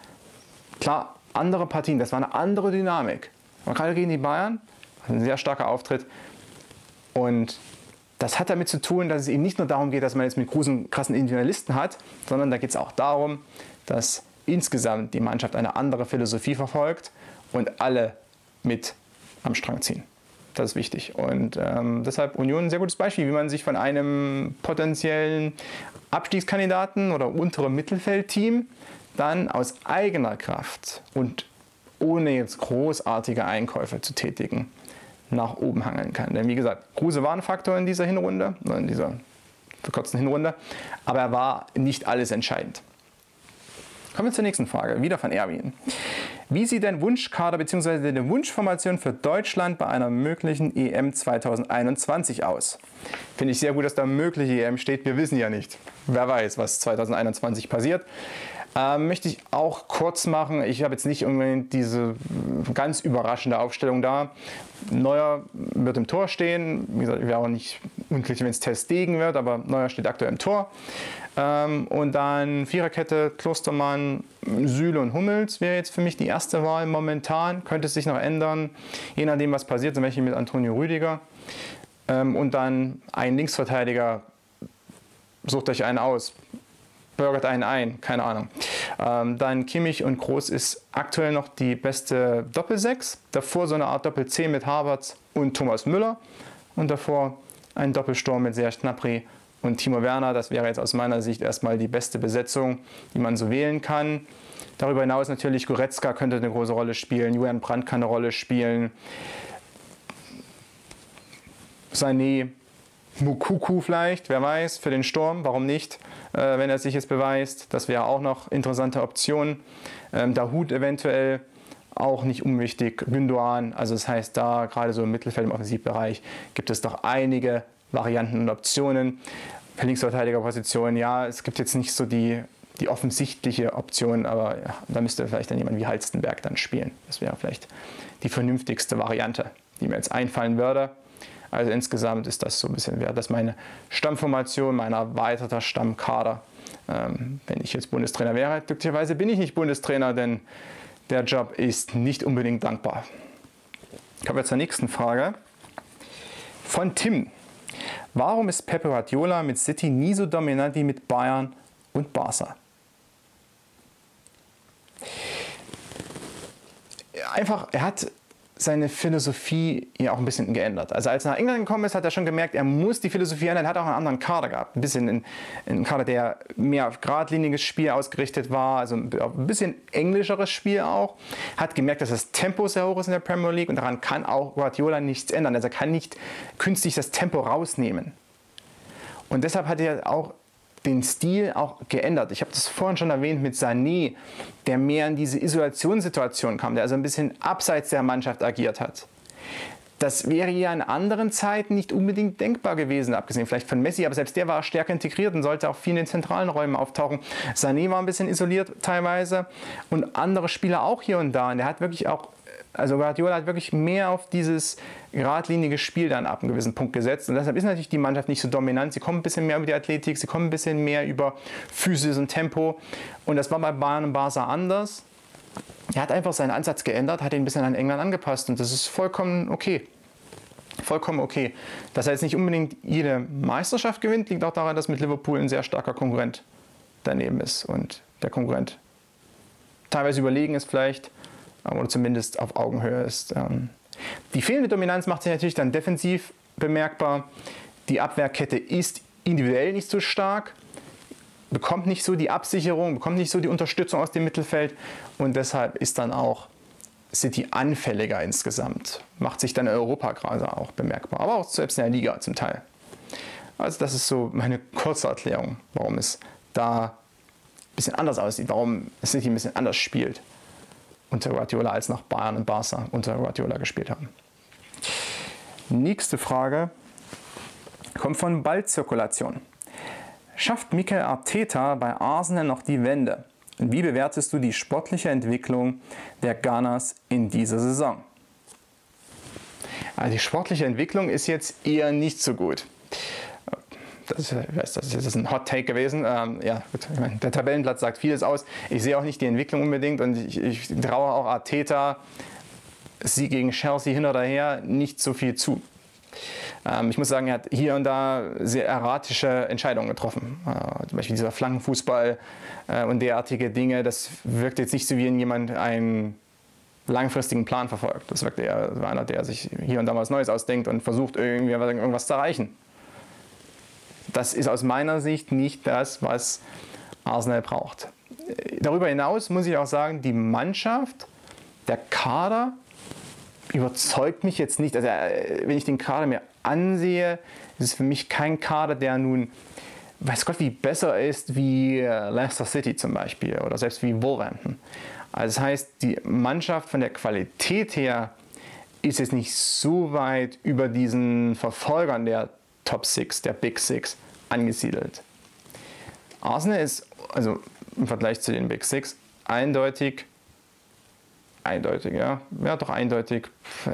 Klar, andere Partien, das war eine andere Dynamik. Aber gerade gegen die Bayern, ein sehr starker Auftritt. Und das hat damit zu tun, dass es eben nicht nur darum geht, dass man jetzt mit großen, krassen Individualisten hat, sondern da geht es auch darum, dass insgesamt die Mannschaft eine andere Philosophie verfolgt und alle mit am Strang ziehen. Das ist wichtig. Und ähm, deshalb Union ein sehr gutes Beispiel, wie man sich von einem potenziellen Abstiegskandidaten oder unteren Mittelfeldteam dann aus eigener Kraft und ohne jetzt großartige Einkäufe zu tätigen, nach oben hangeln kann. Denn wie gesagt, Kruse war ein Faktor in dieser Hinrunde, in dieser verkürzten Hinrunde, aber er war nicht alles entscheidend. Kommen wir zur nächsten Frage, wieder von Erwin. Wie sieht dein Wunschkader bzw. die Wunschformation für Deutschland bei einer möglichen E M zweitausendeinundzwanzig aus? Finde ich sehr gut, dass da mögliche E M steht. Wir wissen ja nicht. Wer weiß, was zweitausendeinundzwanzig passiert. Ähm, möchte ich auch kurz machen. Ich habe jetzt nicht unbedingt diese ganz überraschende Aufstellung da. Neuer wird im Tor stehen. Wie gesagt, ich wäre auch nicht unglücklich, wenn es Ter Stegen wird, aber Neuer steht aktuell im Tor. Ähm, und dann Viererkette, Klostermann, Süle und Hummels wäre jetzt für mich die erste Wahl momentan. Könnte es sich noch ändern, je nachdem was passiert, zum Beispiel mit Antonio Rüdiger. Ähm, und dann ein Linksverteidiger, sucht euch einen aus. Bürgert einen ein, keine Ahnung. Ähm, dann Kimmich und Groß ist aktuell noch die beste Doppelsechs. Davor so eine Art Doppel-zehn mit Havertz und Thomas Müller. Und davor ein Doppelsturm mit Serge Gnabry und Timo Werner. Das wäre jetzt aus meiner Sicht erstmal die beste Besetzung, die man so wählen kann. Darüber hinaus natürlich Goretzka könnte eine große Rolle spielen. Julian Brandt kann eine Rolle spielen. Sané, Mukoko vielleicht, wer weiß, für den Sturm, warum nicht, äh, wenn er sich jetzt beweist. Das wäre auch noch interessante Option. Ähm, Dahoud eventuell, auch nicht unwichtig. Gündoğan, also das heißt, da gerade so im Mittelfeld, im Offensivbereich, gibt es doch einige Varianten und Optionen. Für Linksverteidigerposition, ja, es gibt jetzt nicht so die, die offensichtliche Option, aber ja, da müsste vielleicht dann jemand wie Halstenberg dann spielen. Das wäre vielleicht die vernünftigste Variante, die mir jetzt einfallen würde. Also insgesamt ist das so ein bisschen, wäre das meine Stammformation, mein erweiterter Stammkader. Ähm, wenn ich jetzt Bundestrainer wäre, glücklicherweise bin ich nicht Bundestrainer, denn der Job ist nicht unbedingt dankbar. Kommen wir zur nächsten Frage von Tim. Warum ist Pep Guardiola mit City nie so dominant wie mit Bayern und Barca? einfach, er hat seine Philosophie ja auch ein bisschen geändert. Also als er nach England gekommen ist, hat er schon gemerkt, er muss die Philosophie ändern. Er hat auch einen anderen Kader gehabt. Ein bisschen in, in einen Kader, der mehr auf geradliniges Spiel ausgerichtet war, also ein bisschen englischeres Spiel auch. Hat gemerkt, dass das Tempo sehr hoch ist in der Premier League und daran kann auch Guardiola nichts ändern. Also er kann nicht künstlich das Tempo rausnehmen. Und deshalb hat er auch den Stil auch geändert. Ich habe das vorhin schon erwähnt mit Sané, der mehr in diese Isolationssituation kam, der also ein bisschen abseits der Mannschaft agiert hat. Das wäre ja in anderen Zeiten nicht unbedingt denkbar gewesen, abgesehen vielleicht von Messi, aber selbst der war stärker integriert und sollte auch viel in den zentralen Räumen auftauchen. Sané war ein bisschen isoliert teilweise und andere Spieler auch hier und da. Und der hat wirklich auch, also Guardiola hat wirklich mehr auf dieses geradlinige Spiel dann ab einem gewissen Punkt gesetzt. Und deshalb ist natürlich die Mannschaft nicht so dominant. Sie kommen ein bisschen mehr über die Athletik, sie kommen ein bisschen mehr über Physis und Tempo. Und das war bei Bayern und Barca anders. Er hat einfach seinen Ansatz geändert, hat ihn ein bisschen an England angepasst. Und das ist vollkommen okay. Vollkommen okay. Dass er jetzt nicht unbedingt jede Meisterschaft gewinnt, liegt auch daran, dass mit Liverpool ein sehr starker Konkurrent daneben ist. Und der Konkurrent teilweise überlegen ist vielleicht, oder zumindest auf Augenhöhe ist. Die fehlende Dominanz macht sich natürlich dann defensiv bemerkbar. Die Abwehrkette ist individuell nicht so stark, bekommt nicht so die Absicherung, bekommt nicht so die Unterstützung aus dem Mittelfeld und deshalb ist dann auch City anfälliger insgesamt. Macht sich dann in Europa gerade auch bemerkbar, aber auch selbst in der Liga zum Teil. Also das ist so meine kurze Erklärung, warum es da ein bisschen anders aussieht, warum City ein bisschen anders spielt unter Guardiola als nach Bayern und Barca unter Guardiola gespielt haben. Nächste Frage kommt von Ballzirkulation. Schafft Mikel Arteta bei Arsenal noch die Wende? Und wie bewertest du die sportliche Entwicklung der Gunners in dieser Saison? Also die sportliche Entwicklung ist jetzt eher nicht so gut. Das ist, ich weiß, das ist ein Hot Take gewesen. Ähm, ja, gut, ich meine, der Tabellenplatz sagt vieles aus. Ich sehe auch nicht die Entwicklung unbedingt und ich, ich traue auch Arteta, Sieg gegen Chelsea hin oder her, nicht so viel zu. Ähm, ich muss sagen, er hat hier und da sehr erratische Entscheidungen getroffen. Äh, zum Beispiel dieser Flankenfußball äh, und derartige Dinge. Das wirkt jetzt nicht so, wie wenn jemand einen langfristigen Plan verfolgt. Das wirkt eher so einer, der sich hier und da was Neues ausdenkt und versucht, irgendwie irgendwas zu erreichen. Das ist aus meiner Sicht nicht das, was Arsenal braucht. Darüber hinaus muss ich auch sagen, die Mannschaft, der Kader überzeugt mich jetzt nicht. Also wenn ich den Kader mir ansehe, ist es für mich kein Kader, der nun, weiß Gott, wie besser ist wie Leicester City zum Beispiel oder selbst wie Wolverhampton. Also das heißt, die Mannschaft von der Qualität her ist jetzt nicht so weit über diesen Verfolgern der Top Six, der Big Six angesiedelt. Arsenal ist also im Vergleich zu den Big Six eindeutig, eindeutig, ja, ja doch eindeutig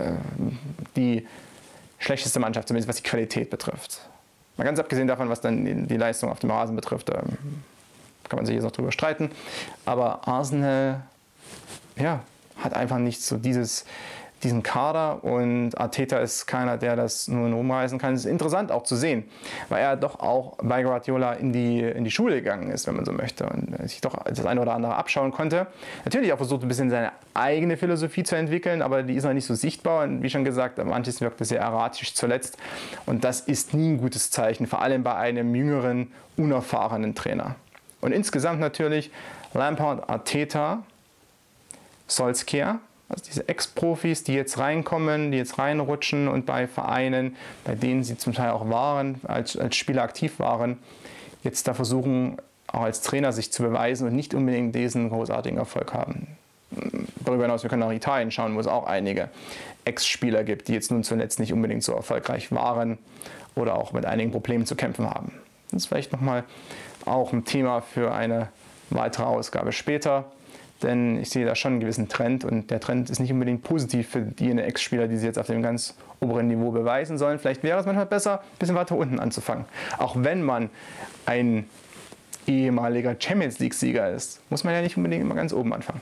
die schlechteste Mannschaft, zumindest was die Qualität betrifft. Mal ganz abgesehen davon, was dann die, die Leistung auf dem Rasen betrifft, da kann man sich jetzt noch drüber streiten. Aber Arsenal, ja, hat einfach nicht so dieses diesen Kader und Arteta ist keiner, der das nur rumreißen kann. Es ist interessant auch zu sehen, weil er doch auch bei Guardiola in die, in die Schule gegangen ist, wenn man so möchte, und sich doch das eine oder andere abschauen konnte. Natürlich auch versucht, ein bisschen seine eigene Philosophie zu entwickeln, aber die ist noch nicht so sichtbar und wie schon gesagt, manches wirkte sehr erratisch zuletzt und das ist nie ein gutes Zeichen, vor allem bei einem jüngeren, unerfahrenen Trainer. Und insgesamt natürlich Lampard, Arteta, Solskjaer, also diese Ex-Profis, die jetzt reinkommen, die jetzt reinrutschen und bei Vereinen, bei denen sie zum Teil auch waren, als, als Spieler aktiv waren, jetzt da versuchen, auch als Trainer sich zu beweisen und nicht unbedingt diesen großartigen Erfolg haben. Darüber hinaus, wir können auch Italien schauen, wo es auch einige Ex-Spieler gibt, die jetzt nun zuletzt nicht unbedingt so erfolgreich waren oder auch mit einigen Problemen zu kämpfen haben. Das ist vielleicht nochmal auch ein Thema für eine weitere Ausgabe später. Denn ich sehe da schon einen gewissen Trend und der Trend ist nicht unbedingt positiv für jene Ex-Spieler, die sie jetzt auf dem ganz oberen Niveau beweisen sollen. Vielleicht wäre es manchmal besser, ein bisschen weiter unten anzufangen. Auch wenn man ein ehemaliger Champions-League-Sieger ist, muss man ja nicht unbedingt immer ganz oben anfangen.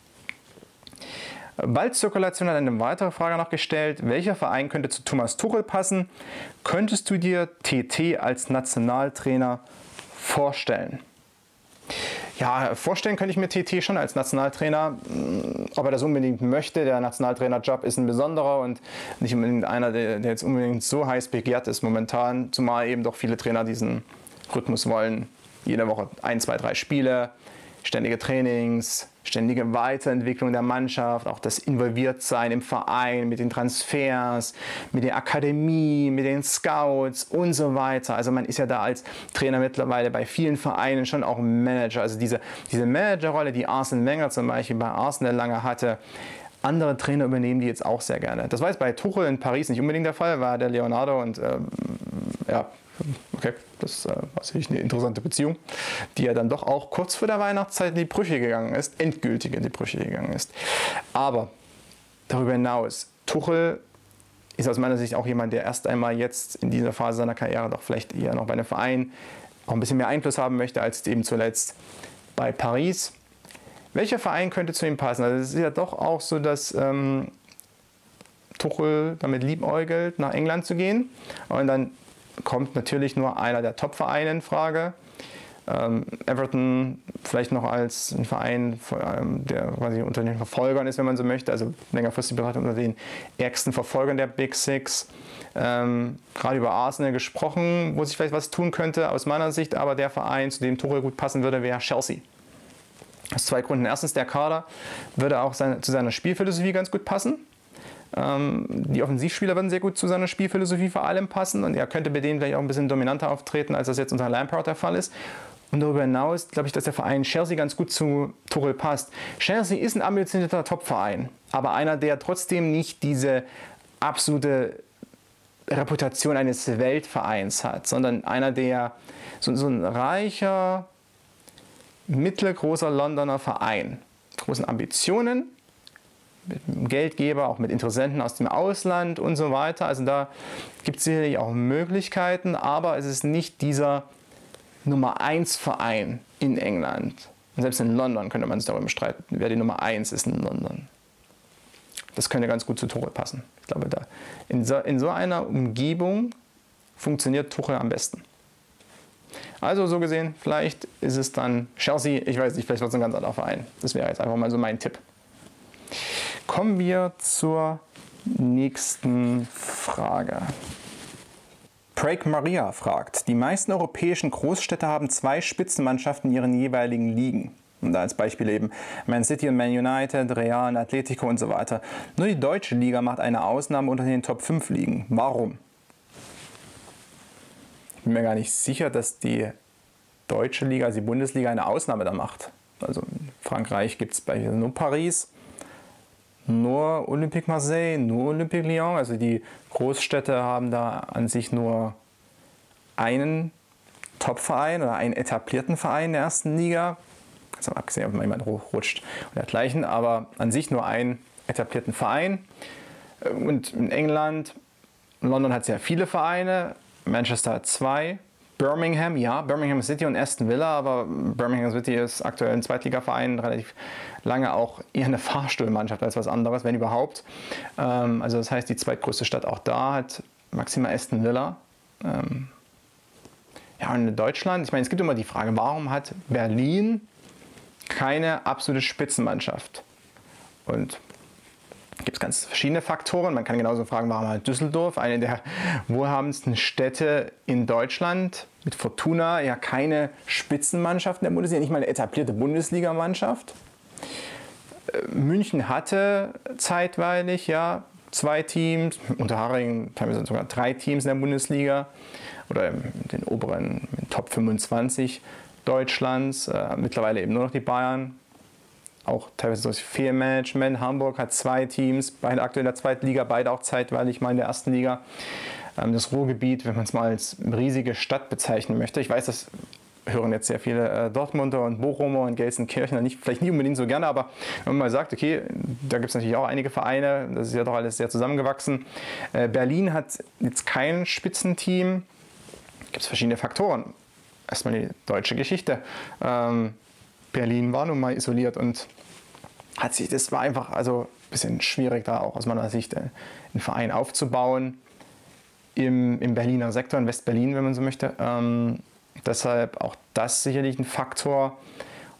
Ballzirkulation hat eine weitere Frage noch gestellt. Welcher Verein könnte zu Thomas Tuchel passen? Könntest du dir T T als Nationaltrainer vorstellen? Ja, vorstellen könnte ich mir T T schon als Nationaltrainer, ob er das unbedingt möchte. Der Nationaltrainerjob ist ein besonderer und nicht unbedingt einer, der, der jetzt unbedingt so heiß begehrt ist momentan, zumal eben doch viele Trainer diesen Rhythmus wollen. Jede Woche ein, zwei, drei Spiele, ständige Trainings, ständige Weiterentwicklung der Mannschaft, auch das Involviertsein im Verein, mit den Transfers, mit der Akademie, mit den Scouts und so weiter. Also man ist ja da als Trainer mittlerweile bei vielen Vereinen schon auch ein Manager. Also diese, diese Managerrolle, die Arsene Wenger zum Beispiel bei Arsenal lange hatte, andere Trainer übernehmen die jetzt auch sehr gerne. Das war jetzt bei Tuchel in Paris nicht unbedingt der Fall, war der Leonardo und ähm, ja, okay, das war sicherlich eine interessante Beziehung, die ja dann doch auch kurz vor der Weihnachtszeit in die Brüche gegangen ist, endgültig in die Brüche gegangen ist. Aber darüber hinaus, Tuchel ist aus meiner Sicht auch jemand, der erst einmal jetzt in dieser Phase seiner Karriere doch vielleicht eher noch bei einem Verein auch ein bisschen mehr Einfluss haben möchte, als eben zuletzt bei Paris. Welcher Verein könnte zu ihm passen? Also es ist ja doch auch so, dass ähm, Tuchel damit liebäugelt, nach England zu gehen. Und dann kommt natürlich nur einer der Top-Vereine in Frage. Ähm, Everton vielleicht noch als ein Verein, ähm, der quasi unter den Verfolgern ist, wenn man so möchte, also längerfristig betrachtet unter den ärgsten Verfolgern der Big Six. Ähm, gerade über Arsenal gesprochen, wo sich vielleicht was tun könnte, aus meiner Sicht, aber der Verein, zu dem Tuchel gut passen würde, wäre Chelsea. Aus zwei Gründen. Erstens, der Kader würde auch seine, zu seiner Spielphilosophie ganz gut passen. Ähm, die Offensivspieler würden sehr gut zu seiner Spielphilosophie vor allem passen und er könnte bei denen vielleicht auch ein bisschen dominanter auftreten, als das jetzt unter Lampard der Fall ist. Und darüber hinaus glaube ich, dass der Verein Chelsea ganz gut zu Tuchel passt. Chelsea ist ein ambitionierter Topverein, aber einer, der trotzdem nicht diese absolute Reputation eines Weltvereins hat, sondern einer, der so, so ein reicher, mittelgroßer Londoner Verein, großen Ambitionen, mit einem Geldgeber, auch mit Interessenten aus dem Ausland und so weiter. Also da gibt es sicherlich auch Möglichkeiten, aber es ist nicht dieser Nummer eins Verein in England. Und selbst in London könnte man sich darüber streiten, wer die Nummer eins ist in London. Das könnte ganz gut zu Tuchel passen. Ich glaube, da in so, in so einer Umgebung funktioniert Tuchel am besten. Also so gesehen, vielleicht ist es dann Chelsea, ich weiß nicht, vielleicht wird es ein ganz anderer Verein. Das wäre jetzt einfach mal so mein Tipp. Kommen wir zur nächsten Frage. Craig Maria fragt, die meisten europäischen Großstädte haben zwei Spitzenmannschaften in ihren jeweiligen Ligen. Und da als Beispiel eben Man City und Man United, Real, Atletico und so weiter. Nur die deutsche Liga macht eine Ausnahme unter den Top fünf Ligen. Warum? Ich bin mir gar nicht sicher, dass die deutsche Liga, also die Bundesliga, eine Ausnahme da macht. Also in Frankreich gibt es beispielsweise nur Paris, nur Olympique Marseille, nur Olympique Lyon. Also die Großstädte haben da an sich nur einen Top-Verein oder einen etablierten Verein in der ersten Liga. Also abgesehen, ob man jemand hochrutscht und dergleichen, aber an sich nur einen etablierten Verein. Und in England, London hat sehr viele Vereine, Manchester hat zwei, Birmingham, ja, Birmingham City und Aston Villa, aber Birmingham City ist aktuell ein Zweitligaverein, relativ lange auch eher eine Fahrstuhlmannschaft als was anderes, wenn überhaupt. Ähm, also das heißt, die zweitgrößte Stadt auch da hat maximal Aston Villa. Ähm, ja, und in Deutschland, ich meine, es gibt immer die Frage, warum hat Berlin keine absolute Spitzenmannschaft? Und gibt es ganz verschiedene Faktoren. Man kann genauso fragen, warum hat Düsseldorf, eine der wohlhabendsten Städte in Deutschland, mit Fortuna ja keine Spitzenmannschaft in der Bundesliga, nicht mal eine etablierte Bundesligamannschaft. München hatte zeitweilig ja zwei Teams, Unterhaching teilweise sogar drei Teams in der Bundesliga oder in den oberen in Top fünfundzwanzig Deutschlands, äh, mittlerweile eben nur noch die Bayern. Auch teilweise durch Fehlmanagement. Hamburg hat zwei Teams, beide aktuell in der zweiten Liga, beide auch zeitweilig mal in der ersten Liga. Das Ruhrgebiet, wenn man es mal als riesige Stadt bezeichnen möchte. Ich weiß, das hören jetzt sehr viele äh, Dortmunder und Bochumer und Gelsenkirchener nicht, vielleicht nicht unbedingt so gerne, aber wenn man mal sagt, okay, da gibt es natürlich auch einige Vereine, das ist ja doch alles sehr zusammengewachsen. Äh, Berlin hat jetzt kein Spitzenteam, gibt es verschiedene Faktoren. Erstmal die deutsche Geschichte. Ähm, Berlin war nun mal isoliert und hat sich, das war einfach also ein bisschen schwierig da auch aus meiner Sicht einen Verein aufzubauen im, im Berliner Sektor, in West-Berlin, wenn man so möchte. Ähm, deshalb auch das sicherlich ein Faktor.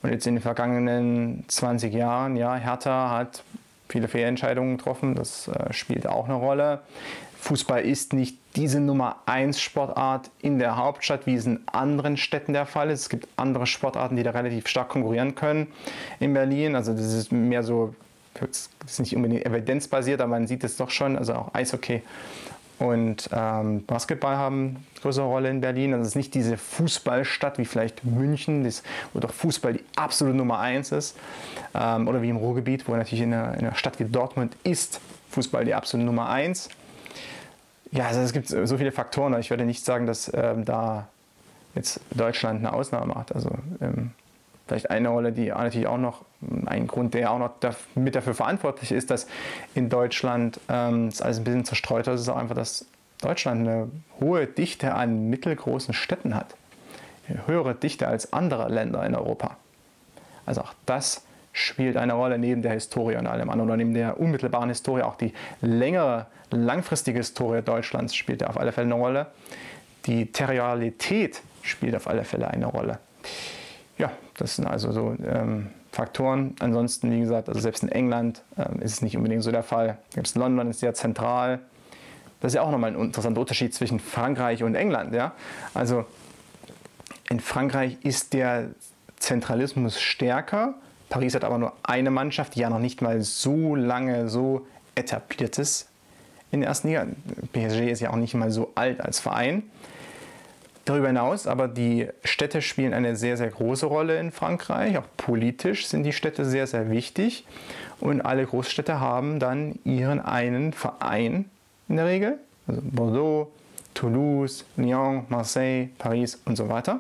Und jetzt in den vergangenen zwanzig Jahren, ja, Hertha hat viele Fehlentscheidungen getroffen, das äh, spielt auch eine Rolle. Fußball ist nicht diese Nummer eins Sportart in der Hauptstadt, wie es in anderen Städten der Fall ist. Es gibt andere Sportarten, die da relativ stark konkurrieren können in Berlin. Also das ist mehr so, das ist nicht unbedingt evidenzbasiert, aber man sieht es doch schon. Also auch Eishockey und ähm, Basketball haben eine größere Rolle in Berlin. Also es ist nicht diese Fußballstadt wie vielleicht München, das, wo doch Fußball die absolute Nummer eins ist. Ähm, oder wie im Ruhrgebiet, wo natürlich in einer, in einer Stadt wie Dortmund ist Fußball die absolute Nummer eins. Ja, also es gibt so viele Faktoren. Ich würde nicht sagen, dass ähm, da jetzt Deutschland eine Ausnahme macht. Also ähm, vielleicht eine Rolle, die natürlich auch noch, ein Grund, der auch noch dafür, mit dafür verantwortlich ist, dass in Deutschland ähm, das alles ein bisschen zerstreuter ist, ist auch einfach, dass Deutschland eine hohe Dichte an mittelgroßen Städten hat. Eine höhere Dichte als andere Länder in Europa. Also auch das spielt eine Rolle neben der Historie und allem anderen, oder neben der unmittelbaren Historie. Auch die längere, langfristige Historie Deutschlands spielt auf alle Fälle eine Rolle. Die Territorialität spielt auf alle Fälle eine Rolle. Ja, das sind also so ähm, Faktoren. Ansonsten, wie gesagt, also selbst in England ähm, ist es nicht unbedingt so der Fall. Selbst London ist sehr zentral. Das ist ja auch nochmal ein interessanter Unterschied zwischen Frankreich und England. Ja? Also in Frankreich ist der Zentralismus stärker. Paris hat aber nur eine Mannschaft, die ja noch nicht mal so lange so etabliert ist in der ersten Liga. P S G ist ja auch nicht mal so alt als Verein. Darüber hinaus aber die Städte spielen eine sehr, sehr große Rolle in Frankreich. Auch politisch sind die Städte sehr, sehr wichtig. Und alle Großstädte haben dann ihren einen Verein in der Regel. Also Bordeaux, Toulouse, Lyon, Marseille, Paris und so weiter.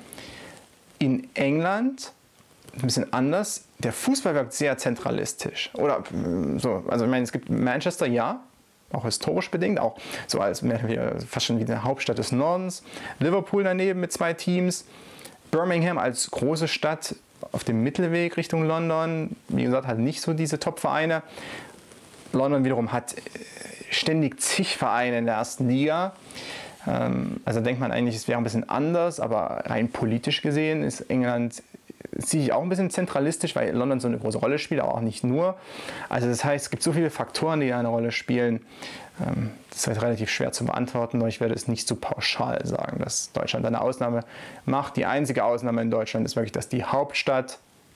In England ein bisschen anders. Der Fußball wirkt sehr zentralistisch. Oder so, also ich meine, es gibt Manchester, ja, auch historisch bedingt, auch so als fast schon wie die Hauptstadt des Nordens. Liverpool daneben mit zwei Teams. Birmingham als große Stadt auf dem Mittelweg Richtung London. Wie gesagt, hat nicht so diese Top-Vereine. London wiederum hat ständig zig Vereine in der ersten Liga. Also denkt man eigentlich, es wäre ein bisschen anders, aber rein politisch gesehen ist England sehe ich auch ein bisschen zentralistisch, weil London so eine große Rolle spielt, aber auch nicht nur. Also das heißt, es gibt so viele Faktoren, die eine Rolle spielen. Das ist relativ schwer zu beantworten, aber ich werde es nicht so pauschal sagen, dass Deutschland eine Ausnahme macht. Die einzige Ausnahme in Deutschland ist wirklich, dass die Hauptstadt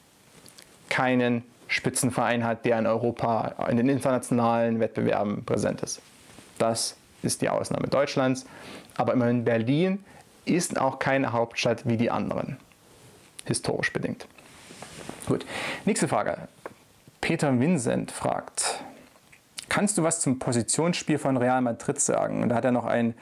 keinen Spitzenverein hat, der in Europa in den internationalen Wettbewerben präsent ist. Das ist die Ausnahme Deutschlands. Aber immerhin Berlin ist auch keine Hauptstadt wie die anderen. Historisch bedingt. Gut, nächste Frage. Peter Vincent fragt, kannst du was zum Positionsspiel von Real Madrid sagen? Und da hat er noch ein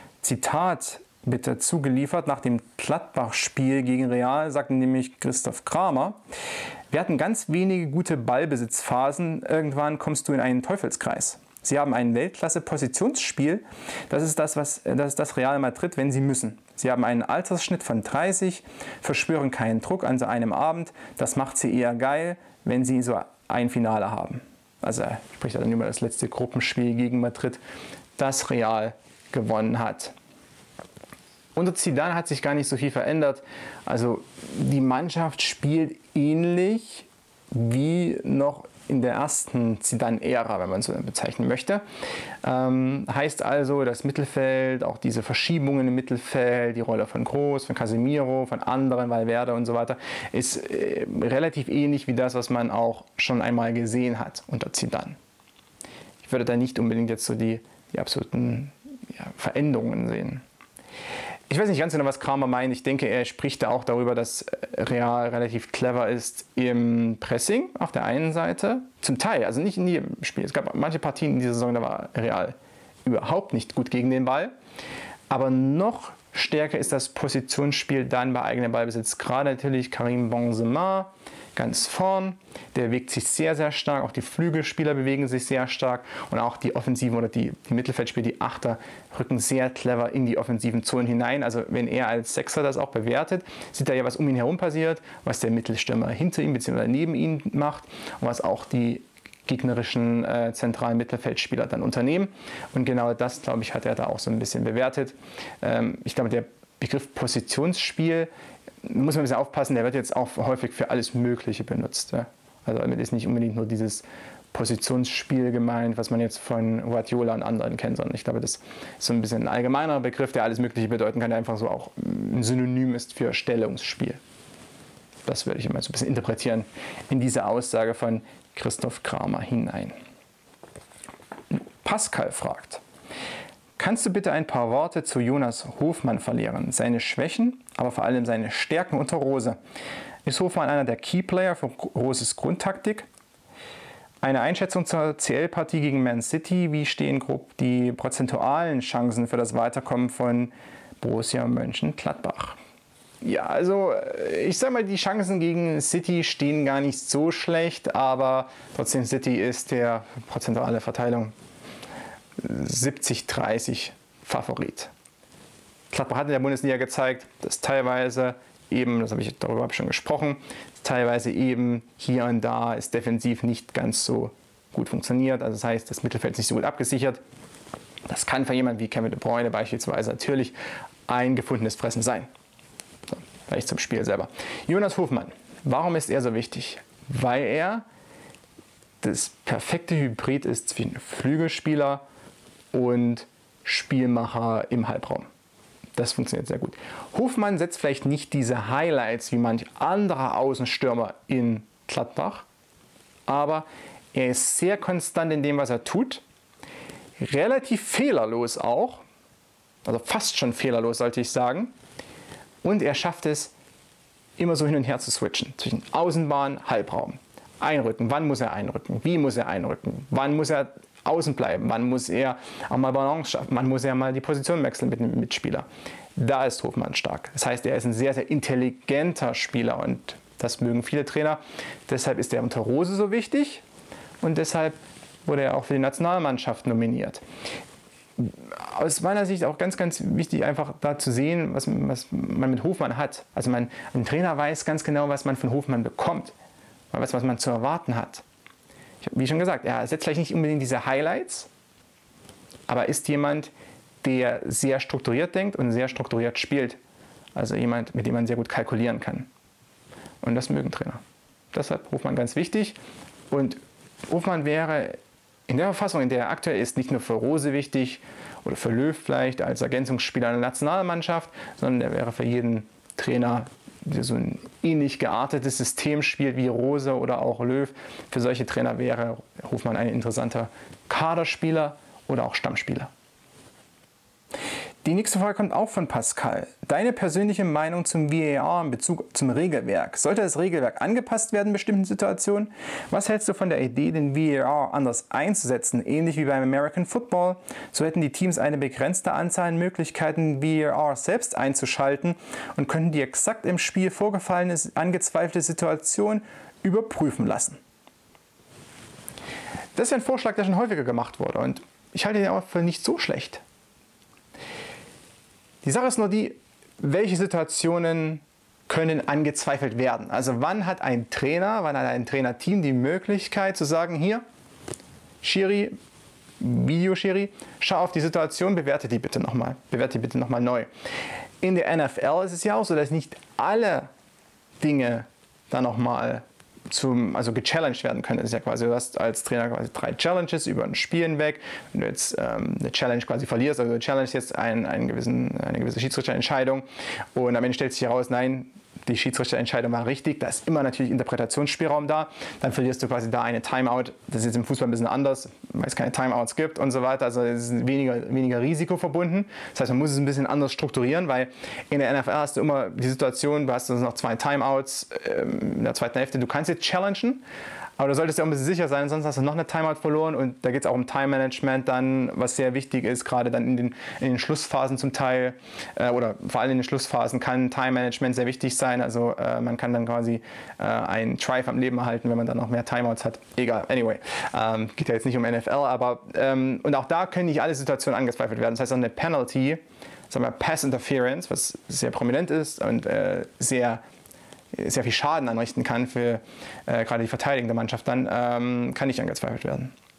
Zitat bitte zugeliefert. Nach dem Gladbach-Spiel gegen Real sagte nämlich Christoph Kramer, wir hatten ganz wenige gute Ballbesitzphasen, irgendwann kommst du in einen Teufelskreis. Sie haben ein Weltklasse-Positionsspiel, das ist das, was, das ist das Real Madrid, wenn sie müssen. Sie haben einen Altersschnitt von dreißig, verspüren keinen Druck an so einem Abend. Das macht sie eher geil, wenn sie so ein Finale haben. Also er spricht dann über das letzte Gruppenspiel gegen Madrid, das Real gewonnen hat. Unter Zidane hat sich gar nicht so viel verändert. Also die Mannschaft spielt ähnlich wie noch in der ersten Zidane-Ära, wenn man so bezeichnen möchte. Ähm, heißt also, das Mittelfeld, auch diese Verschiebungen im Mittelfeld, die Rolle von Kroos, von Casemiro, von anderen, Valverde und so weiter, ist äh, relativ ähnlich wie das, was man auch schon einmal gesehen hat unter Zidane. Ich würde da nicht unbedingt jetzt so die, die absoluten ja, Veränderungen sehen. Ich weiß nicht ganz genau, was Kramer meint. Ich denke, er spricht da auch darüber, dass Real relativ clever ist im Pressing auf der einen Seite. Zum Teil, also nicht in jedem Spiel. Es gab manche Partien in dieser Saison, da war Real überhaupt nicht gut gegen den Ball. Aber noch stärker ist das Positionsspiel dann bei eigenem Ballbesitz. Gerade natürlich Karim Benzema ganz vorn. Der bewegt sich sehr, sehr stark. Auch die Flügelspieler bewegen sich sehr stark. Und auch die Offensiven oder die, die Mittelfeldspieler, die Achter, rücken sehr clever in die offensiven Zonen hinein. Also wenn er als Sechser das auch bewertet, sieht er ja, was um ihn herum passiert, was der Mittelstürmer hinter ihm bzw. neben ihm macht und was auch die gegnerischen äh, zentralen Mittelfeldspieler dann unternehmen. Und genau das, glaube ich, hat er da auch so ein bisschen bewertet. Ähm, ich glaube, der Begriff Positionsspiel muss man ein bisschen aufpassen, der wird jetzt auch häufig für alles Mögliche benutzt. Ja? Also damit ist nicht unbedingt nur dieses Positionsspiel gemeint, was man jetzt von Guardiola und anderen kennt, sondern ich glaube, das ist so ein bisschen ein allgemeinerer Begriff, der alles Mögliche bedeuten kann, der einfach so auch ein Synonym ist für Stellungsspiel. Das würde ich immer so ein bisschen interpretieren in diese Aussage von Christoph Kramer hinein. Pascal fragt: Kannst du bitte ein paar Worte zu Jonas Hofmann verlieren? Seine Schwächen, aber vor allem seine Stärken unter Rose. Ist Hofmann einer der Keyplayer für Roses Grundtaktik? Eine Einschätzung zur C L-Partie gegen Man City. Wie stehen grob die prozentualen Chancen für das Weiterkommen von Borussia Mönchengladbach? Ja, also ich sage mal, die Chancen gegen City stehen gar nicht so schlecht, aber trotzdem City ist der prozentuale Verteilung siebzig dreißig Favorit. Gladbach hat in der Bundesliga gezeigt, dass teilweise eben, das habe ich, darüber habe ich schon gesprochen, teilweise eben hier und da ist defensiv nicht ganz so gut funktioniert. Also das heißt, das Mittelfeld ist nicht so gut abgesichert. Das kann für jemanden wie Kevin De Bruyne beispielsweise natürlich ein gefundenes Fressen sein. So, vielleicht zum Spiel selber. Jonas Hofmann, warum ist er so wichtig? Weil er das perfekte Hybrid ist zwischen Flügelspieler und Spielmacher im Halbraum. Das funktioniert sehr gut. Hofmann setzt vielleicht nicht diese Highlights wie manch anderer Außenstürmer in Gladbach, aber er ist sehr konstant in dem, was er tut. Relativ fehlerlos auch, also fast schon fehlerlos, sollte ich sagen. Und er schafft es, immer so hin und her zu switchen zwischen Außenbahn, Halbraum. Einrücken, wann muss er einrücken, wie muss er einrücken, wann muss er außen bleiben, wann muss er auch mal Balance schaffen, wann muss er mal die Position wechseln mit dem Mitspieler. Da ist Hofmann stark. Das heißt, er ist ein sehr, sehr intelligenter Spieler und das mögen viele Trainer. Deshalb ist er unter Rose so wichtig und deshalb wurde er auch für die Nationalmannschaft nominiert. Aus meiner Sicht auch ganz, ganz wichtig, einfach da zu sehen, was, was man mit Hofmann hat. Also man, ein Trainer weiß ganz genau, was man von Hofmann bekommt. Man weiß, was man zu erwarten hat. Ich habe, wie schon gesagt, er setzt vielleicht nicht unbedingt diese Highlights, aber ist jemand, der sehr strukturiert denkt und sehr strukturiert spielt. Also jemand, mit dem man sehr gut kalkulieren kann. Und das mögen Trainer. Deshalb Hofmann ganz wichtig. Und Hofmann wäre in der Verfassung, in der er aktuell ist, nicht nur für Rose wichtig oder für Löw vielleicht als Ergänzungsspieler in der Nationalmannschaft, sondern er wäre für jeden Trainer, der so ein ähnlich geartetes System spielt wie Rose oder auch Löw. Für solche Trainer wäre Hofmann ein interessanter Kaderspieler oder auch Stammspieler. Die nächste Frage kommt auch von Pascal. Deine persönliche Meinung zum V A R in Bezug zum Regelwerk. Sollte das Regelwerk angepasst werden in bestimmten Situationen? Was hältst du von der Idee, den V A R anders einzusetzen, ähnlich wie beim American Football? So hätten die Teams eine begrenzte Anzahl an Möglichkeiten, V A R selbst einzuschalten und könnten die exakt im Spiel vorgefallene, angezweifelte Situation überprüfen lassen. Das ist ein Vorschlag, der schon häufiger gemacht wurde und ich halte ihn auch für nicht so schlecht. Die Sache ist nur die, welche Situationen können angezweifelt werden. Also wann hat ein Trainer, wann hat ein Trainerteam die Möglichkeit zu sagen, hier, Schiri, Videoschiri, schau auf die Situation, bewerte die bitte nochmal, bewerte die bitte nochmal neu. In der N F L ist es ja auch so, dass nicht alle Dinge da nochmal zum, also gechallenged werden können. Das ist ja quasi, du hast als Trainer quasi drei Challenges über ein Spiel hinweg. Wenn du jetzt ähm, eine Challenge quasi verlierst, also du challengest jetzt einen, einen gewissen, eine gewisse Schiedsrichterentscheidung und am Ende stellt sich heraus, nein, die Schiedsrichterentscheidung war richtig, da ist immer natürlich Interpretationsspielraum da, dann verlierst du quasi da eine Timeout. Das ist jetzt im Fußball ein bisschen anders, weil es keine Timeouts gibt und so weiter, also es ist weniger, weniger Risiko verbunden. Das heißt, man muss es ein bisschen anders strukturieren, weil in der N F L hast du immer die Situation, du hast noch zwei Timeouts ähm, in der zweiten Hälfte, du kannst jetzt challengen, aber du solltest ja auch ein bisschen sicher sein, sonst hast du noch eine Timeout verloren und da geht es auch um Time-Management dann, was sehr wichtig ist, gerade dann in den, in den Schlussphasen zum Teil äh, oder vor allem in den Schlussphasen kann Time-Management sehr wichtig sein, also äh, man kann dann quasi äh, einen Drive am Leben erhalten, wenn man dann noch mehr Timeouts hat. Egal, anyway, ähm, geht ja jetzt nicht um N F L, aber ähm, und auch da können nicht alle Situationen angezweifelt werden, das heißt auch eine Penalty, sagen wir Pass Interference, was sehr prominent ist und äh, sehr sehr viel Schaden anrichten kann für äh, gerade die verteidigende Mannschaft, dann ähm, kann nicht angezweifelt werden.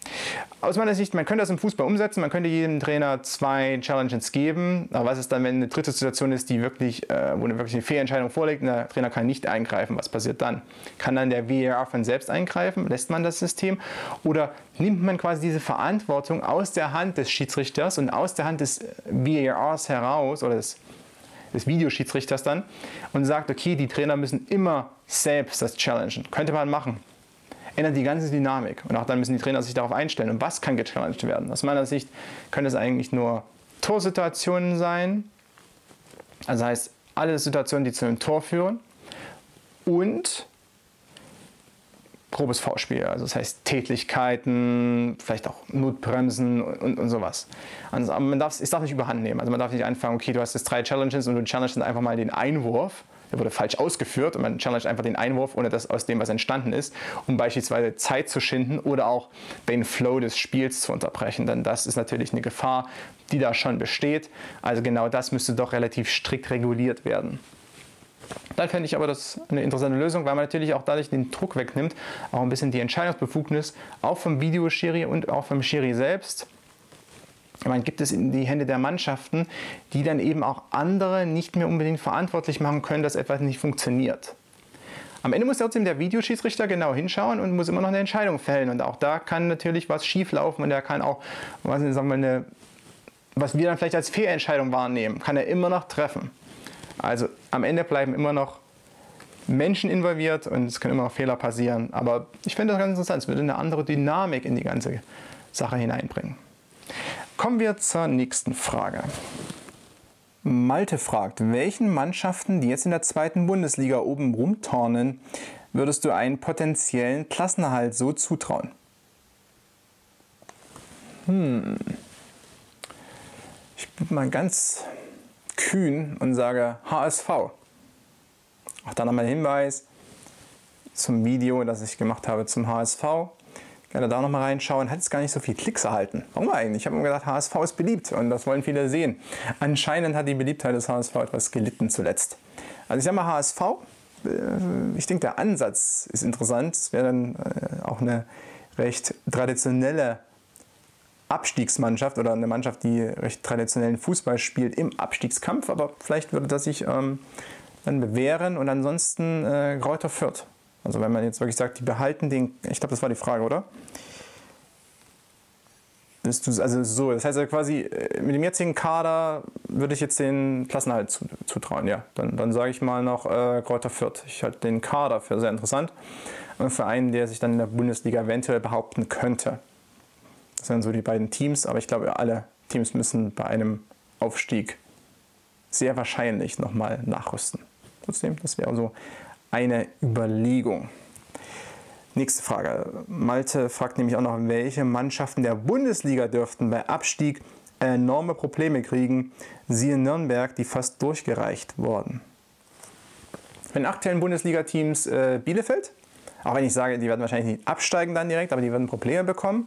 Aus meiner Sicht, man könnte das im Fußball umsetzen, man könnte jedem Trainer zwei Challenges geben. Aber was ist dann, wenn eine dritte Situation ist, die wirklich, äh, wo eine wirklich eine Fehlentscheidung vorliegt und der Trainer kann nicht eingreifen? Was passiert dann? Kann dann der V A R von selbst eingreifen? Lässt man das System? Oder nimmt man quasi diese Verantwortung aus der Hand des Schiedsrichters und aus der Hand des V A Rs heraus oder des, des Videoschiedsrichters dann und sagt, okay, die Trainer müssen immer selbst das challengen. Könnte man machen. Ändert die ganze Dynamik und auch dann müssen die Trainer sich darauf einstellen. Und was kann gechallenged werden? Aus meiner Sicht können es eigentlich nur Torsituationen sein, also heißt alle Situationen, die zu einem Tor führen und grobes Foulspiel, also das heißt Tätlichkeiten, vielleicht auch Notbremsen und, und, und sowas. Also man darf es darf nicht überhand nehmen, also man darf nicht anfangen, okay, du hast jetzt drei Challenges und du challengest einfach mal den Einwurf. Der wurde falsch ausgeführt und man challenged einfach den Einwurf, ohne dass aus dem was entstanden ist, um beispielsweise Zeit zu schinden oder auch den Flow des Spiels zu unterbrechen. Denn das ist natürlich eine Gefahr, die da schon besteht. Also genau das müsste doch relativ strikt reguliert werden. Dann fände ich aber das eine interessante Lösung, weil man natürlich auch dadurch den Druck wegnimmt, auch ein bisschen die Entscheidungsbefugnis, auch vom Videoschiri und auch vom Schiri selbst. Man gibt es in die Hände der Mannschaften, die dann eben auch andere nicht mehr unbedingt verantwortlich machen können, dass etwas nicht funktioniert. Am Ende muss trotzdem der Videoschiedsrichter genau hinschauen und muss immer noch eine Entscheidung fällen. Und auch da kann natürlich was schief laufen und er kann auch, was, sagen wir, eine, was wir dann vielleicht als Fehlentscheidung wahrnehmen, kann er immer noch treffen. Also am Ende bleiben immer noch Menschen involviert und es können immer noch Fehler passieren. Aber ich finde das ganz interessant, es würde eine andere Dynamik in die ganze Sache hineinbringen. Kommen wir zur nächsten Frage. Malte fragt, welchen Mannschaften, die jetzt in der zweiten Bundesliga oben rumturnen, würdest du einen potenziellen Klassenerhalt so zutrauen? Hm. Ich bin mal ganz kühn und sage H S V. Auch dann nochmal ein Hinweis zum Video, das ich gemacht habe zum H S V. Gerne da nochmal reinschauen, hat es gar nicht so viel Klicks erhalten. Warum eigentlich? Ich habe mir gedacht, H S V ist beliebt und das wollen viele sehen. Anscheinend hat die Beliebtheit des H S V etwas gelitten zuletzt. Also ich sage mal H S V, ich denke der Ansatz ist interessant. Es wäre dann auch eine recht traditionelle Abstiegsmannschaft oder eine Mannschaft, die recht traditionellen Fußball spielt im Abstiegskampf, aber vielleicht würde das sich ähm, dann bewähren und ansonsten äh, Greuther Fürth. Also wenn man jetzt wirklich sagt, die behalten den, ich glaube, das war die Frage, oder? Bist du, also so, das heißt also quasi, mit dem jetzigen Kader würde ich jetzt den Klassenerhalt zutrauen, ja. Dann, dann sage ich mal noch äh, Greuther Fürth. Ich halte den Kader für sehr interessant und für einen, der sich dann in der Bundesliga eventuell behaupten könnte. Das sind so die beiden Teams, aber ich glaube, alle Teams müssen bei einem Aufstieg sehr wahrscheinlich nochmal nachrüsten. Trotzdem, das wäre so eine Überlegung. Nächste Frage. Malte fragt nämlich auch noch, welche Mannschaften der Bundesliga dürften bei Abstieg enorme Probleme kriegen. Siehe Nürnberg, die fast durchgereicht wurden. Bei den aktuellen Bundesliga-Teams äh, Bielefeld, auch wenn ich sage, die werden wahrscheinlich nicht absteigen dann direkt, aber die werden Probleme bekommen.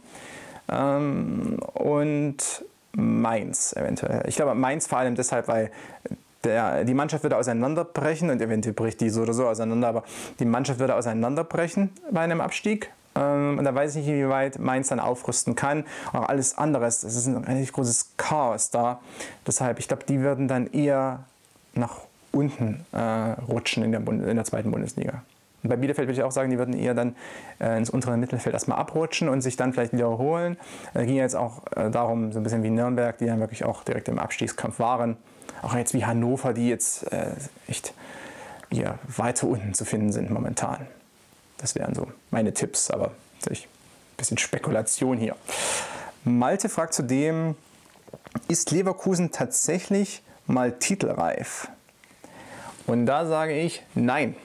Ähm, und Mainz eventuell. Ich glaube Mainz vor allem deshalb, weil Der, die Mannschaft würde auseinanderbrechen und eventuell bricht die so oder so auseinander, aber die Mannschaft würde auseinanderbrechen bei einem Abstieg. Ähm, und da weiß ich nicht, wie weit Mainz dann aufrüsten kann. Auch alles andere, es ist ein relativ großes Chaos da. Deshalb, ich glaube, die würden dann eher nach unten äh, rutschen in der, Bund in der zweiten Bundesliga. Und bei Bielefeld würde ich auch sagen, die würden eher dann äh, ins untere Mittelfeld erstmal abrutschen und sich dann vielleicht wiederholen. Da äh, ging jetzt auch äh, darum, so ein bisschen wie Nürnberg, die dann wirklich auch direkt im Abstiegskampf waren. Auch jetzt wie Hannover, die jetzt äh, echt hier weiter unten zu finden sind momentan. Das wären so meine Tipps, aber natürlich ein bisschen Spekulation hier. Malte fragt zudem, ist Leverkusen tatsächlich mal titelreif? Und da sage ich nein.